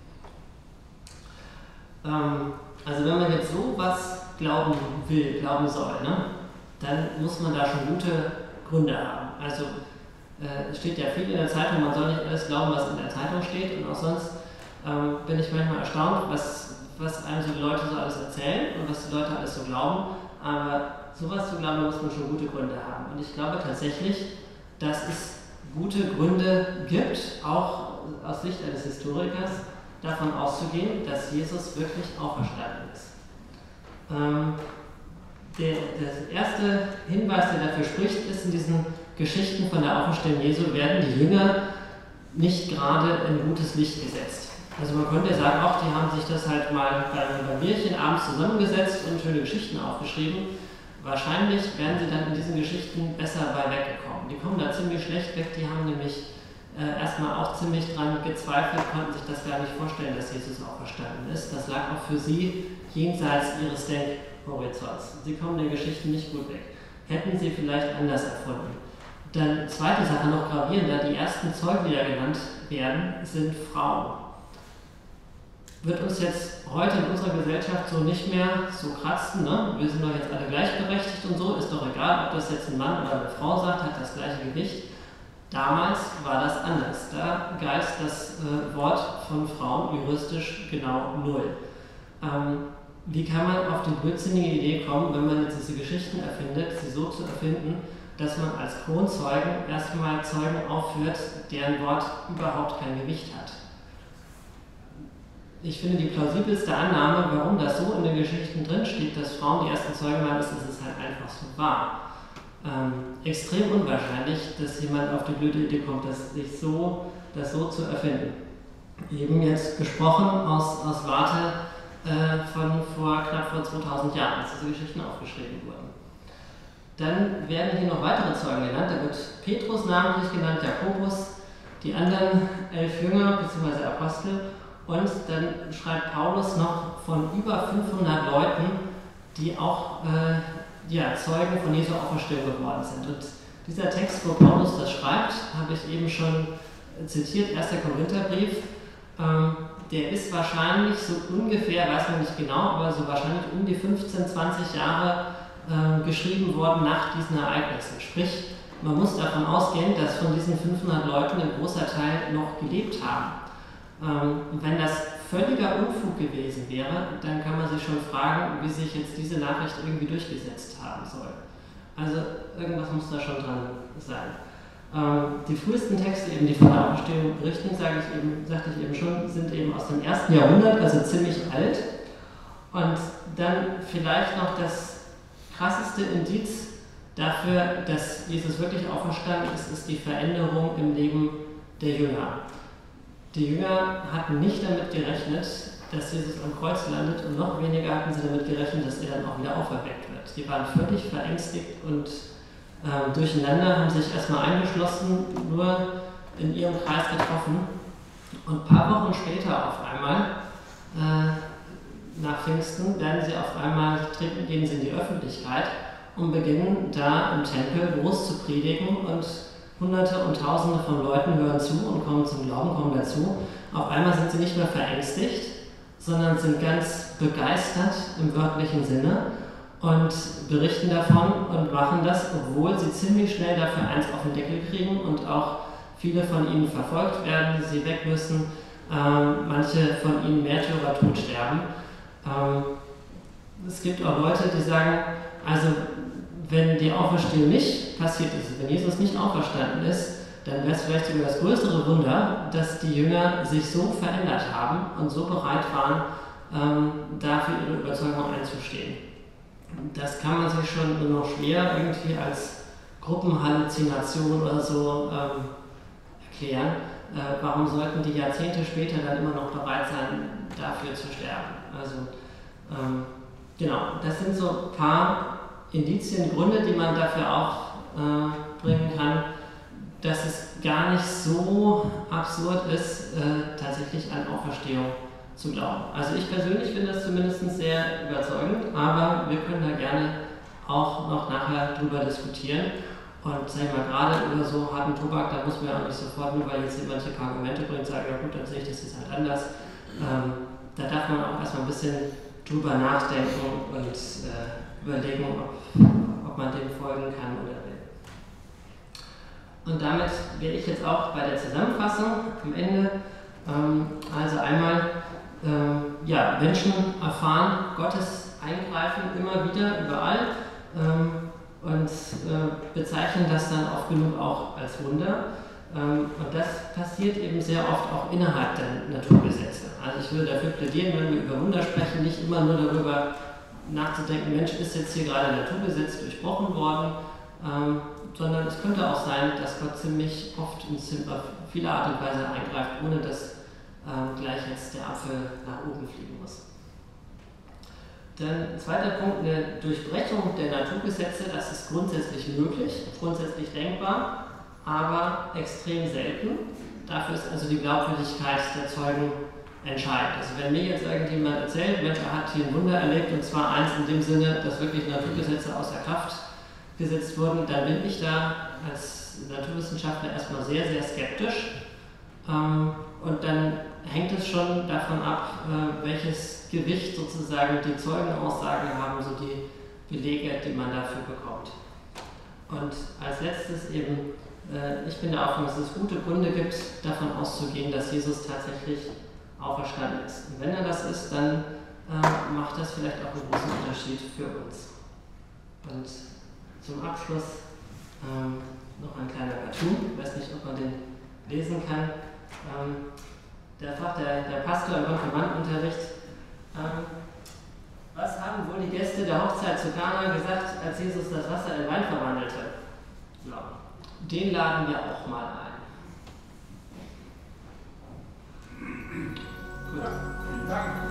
Also wenn man jetzt so was glauben will, glauben soll, ne, dann muss man da schon gute Gründe haben. Also es steht ja viel in der Zeitung, man soll nicht alles glauben, was in der Zeitung steht, und auch sonst bin ich manchmal erstaunt, was einem so die Leute so alles erzählen und was die Leute alles so glauben, aber sowas zu glauben, muss man schon gute Gründe haben. Und ich glaube tatsächlich, dass es gute Gründe gibt, auch aus Sicht eines Historikers, davon auszugehen, dass Jesus wirklich auferstanden ist. Der erste Hinweis, der dafür spricht, ist in diesen Geschichten von der Auferstehung Jesu werden die Jünger nicht gerade in gutes Licht gesetzt. Also man könnte sagen, auch die haben sich das halt mal beim Bierchen abends zusammengesetzt und schöne Geschichten aufgeschrieben. Wahrscheinlich wären sie dann in diesen Geschichten besser bei weggekommen. Die kommen da ziemlich schlecht weg, die haben nämlich erstmal auch ziemlich dran gezweifelt, konnten sich das gar nicht vorstellen, dass Jesus auferstanden ist. Das lag auch für sie jenseits ihres Denkhorizonts. Sie kommen den Geschichten nicht gut weg. Hätten sie vielleicht anders erfunden. Dann zweite Sache noch gravierender, die ersten Zeugen, die da genannt werden, sind Frauen. Wird uns jetzt heute in unserer Gesellschaft so nicht mehr so kratzen, ne? Wir sind doch jetzt alle gleichberechtigt und so, ist doch egal, ob das jetzt ein Mann oder eine Frau sagt, hat das gleiche Gewicht. Damals war das anders. Da galt das Wort von Frauen juristisch genau null. Wie kann man auf die blödsinnige Idee kommen, wenn man jetzt diese Geschichten erfindet, sie so zu erfinden, dass man als Kronzeugen erstmal Zeugen aufführt, deren Wort überhaupt kein Gewicht hat? Ich finde, die plausibelste Annahme, warum das so in den Geschichten drinsteht, dass Frauen die ersten Zeugen waren, ist, dass es halt einfach so war. Extrem unwahrscheinlich, dass jemand auf die blöde Idee kommt, das so zu erfinden. Eben jetzt gesprochen aus Warte von knapp vor 2000 Jahren, als diese Geschichten aufgeschrieben wurden. Dann werden hier noch weitere Zeugen genannt. Da wird Petrus namentlich genannt, Jakobus, die anderen 11 Jünger bzw. Apostel. Und dann schreibt Paulus noch von über 500 Leuten, die auch Zeugen von Jesu Auferstehung geworden sind. Und dieser Text, wo Paulus das schreibt, habe ich eben schon zitiert, 1. Korintherbrief, der ist wahrscheinlich so ungefähr, weiß man nicht genau, aber so wahrscheinlich um die 15, 20 Jahre geschrieben worden nach diesen Ereignissen. Sprich, man muss davon ausgehen, dass von diesen 500 Leuten ein großer Teil noch gelebt haben. Wenn das völliger Unfug gewesen wäre, dann kann man sich schon fragen, wie sich jetzt diese Nachricht irgendwie durchgesetzt haben soll. Also irgendwas muss da schon dran sein. Die frühesten Texte, eben die von der Auferstehung berichten, sagte ich eben schon, sind eben aus dem 1. Jahrhundert, also ziemlich alt. Und dann vielleicht noch das krasseste Indiz dafür, dass Jesus wirklich auferstanden ist, ist die Veränderung im Leben der Jünger. Die Jünger hatten nicht damit gerechnet, dass Jesus am Kreuz landet, und noch weniger hatten sie damit gerechnet, dass er dann auch wieder auferweckt wird. Die waren völlig verängstigt und durcheinander, haben sich erstmal eingeschlossen, nur in ihrem Kreis getroffen. Und ein paar Wochen später auf einmal, nach Pfingsten, gehen sie in die Öffentlichkeit und beginnen da im Tempel groß zu predigen, und Hunderte und Tausende von Leuten hören zu und kommen zum Glauben, kommen dazu. Auf einmal sind sie nicht mehr verängstigt, sondern sind ganz begeistert im wörtlichen Sinne und berichten davon und machen das, obwohl sie ziemlich schnell dafür eins auf den Deckel kriegen und auch viele von ihnen verfolgt werden, sie weg müssen, manche von ihnen Märtyrertod sterben. Es gibt auch Leute, die sagen, also wenn die Auferstehung nicht passiert ist, wenn Jesus nicht auferstanden ist, dann wäre es vielleicht sogar das größere Wunder, dass die Jünger sich so verändert haben und so bereit waren, dafür ihre Überzeugung einzustehen. Das kann man sich schon nur noch schwer irgendwie als Gruppenhalluzination oder so erklären. Warum sollten die Jahrzehnte später dann immer noch bereit sein, dafür zu sterben? Also Genau, das sind so ein paar Indizien, Gründe, die man dafür auch bringen kann, dass es gar nicht so absurd ist, tatsächlich an Auferstehung zu glauben. Also ich persönlich finde das zumindest sehr überzeugend, aber wir können da gerne auch noch nachher drüber diskutieren. Und sag ich mal, gerade über so harten Tobak, da muss man ja auch nicht sofort, nur weil jetzt jemand hier Argumente bringt, sagen, ja gut, dann sehe ich das jetzt halt anders. Da darf man auch erstmal ein bisschen drüber nachdenken und überlegen, ob man dem folgen kann oder will. Und damit wäre ich jetzt auch bei der Zusammenfassung am Ende. Also einmal, ja, Menschen erfahren Gottes Eingreifen immer wieder, überall. Und bezeichnen das dann oft genug auch als Wunder. Und das passiert eben sehr oft auch innerhalb der Naturgesetze. Also ich würde dafür plädieren, wenn wir über Wunder sprechen, nicht immer nur darüber nachzudenken, Mensch, ist jetzt hier gerade ein Naturgesetz durchbrochen worden, sondern es könnte auch sein, dass Gott ziemlich oft auf viele Art und Weise eingreift, ohne dass gleich jetzt der Apfel nach oben fliegen muss. Dann zweiter Punkt, eine Durchbrechung der Naturgesetze, das ist grundsätzlich möglich, grundsätzlich denkbar, aber extrem selten. Dafür ist also die Glaubwürdigkeit der Zeugen entscheidend. Also wenn mir jetzt irgendjemand erzählt, Mensch, er hat hier ein Wunder erlebt, und zwar eins in dem Sinne, dass wirklich Naturgesetze außer Kraft gesetzt wurden, dann bin ich da als Naturwissenschaftler erstmal sehr, sehr skeptisch. Und dann hängt es schon davon ab, welches Gewicht sozusagen die Zeugenaussagen haben, so die Belege, die man dafür bekommt. Und als letztes eben, ich bin der Auffassung, dass es gute Gründe gibt, davon auszugehen, dass Jesus tatsächlich auferstanden ist. Und wenn er das ist, dann macht das vielleicht auch einen großen Unterschied für uns. Und zum Abschluss noch ein kleiner Cartoon, ich weiß nicht, ob man den lesen kann. Der fragt der Pastor im Konfirmandenunterricht, was haben wohl die Gäste der Hochzeit zu Kana gesagt, als Jesus das Wasser in Wein verwandelte? Ja, den laden wir auch mal ein. Ja, vielen Dank.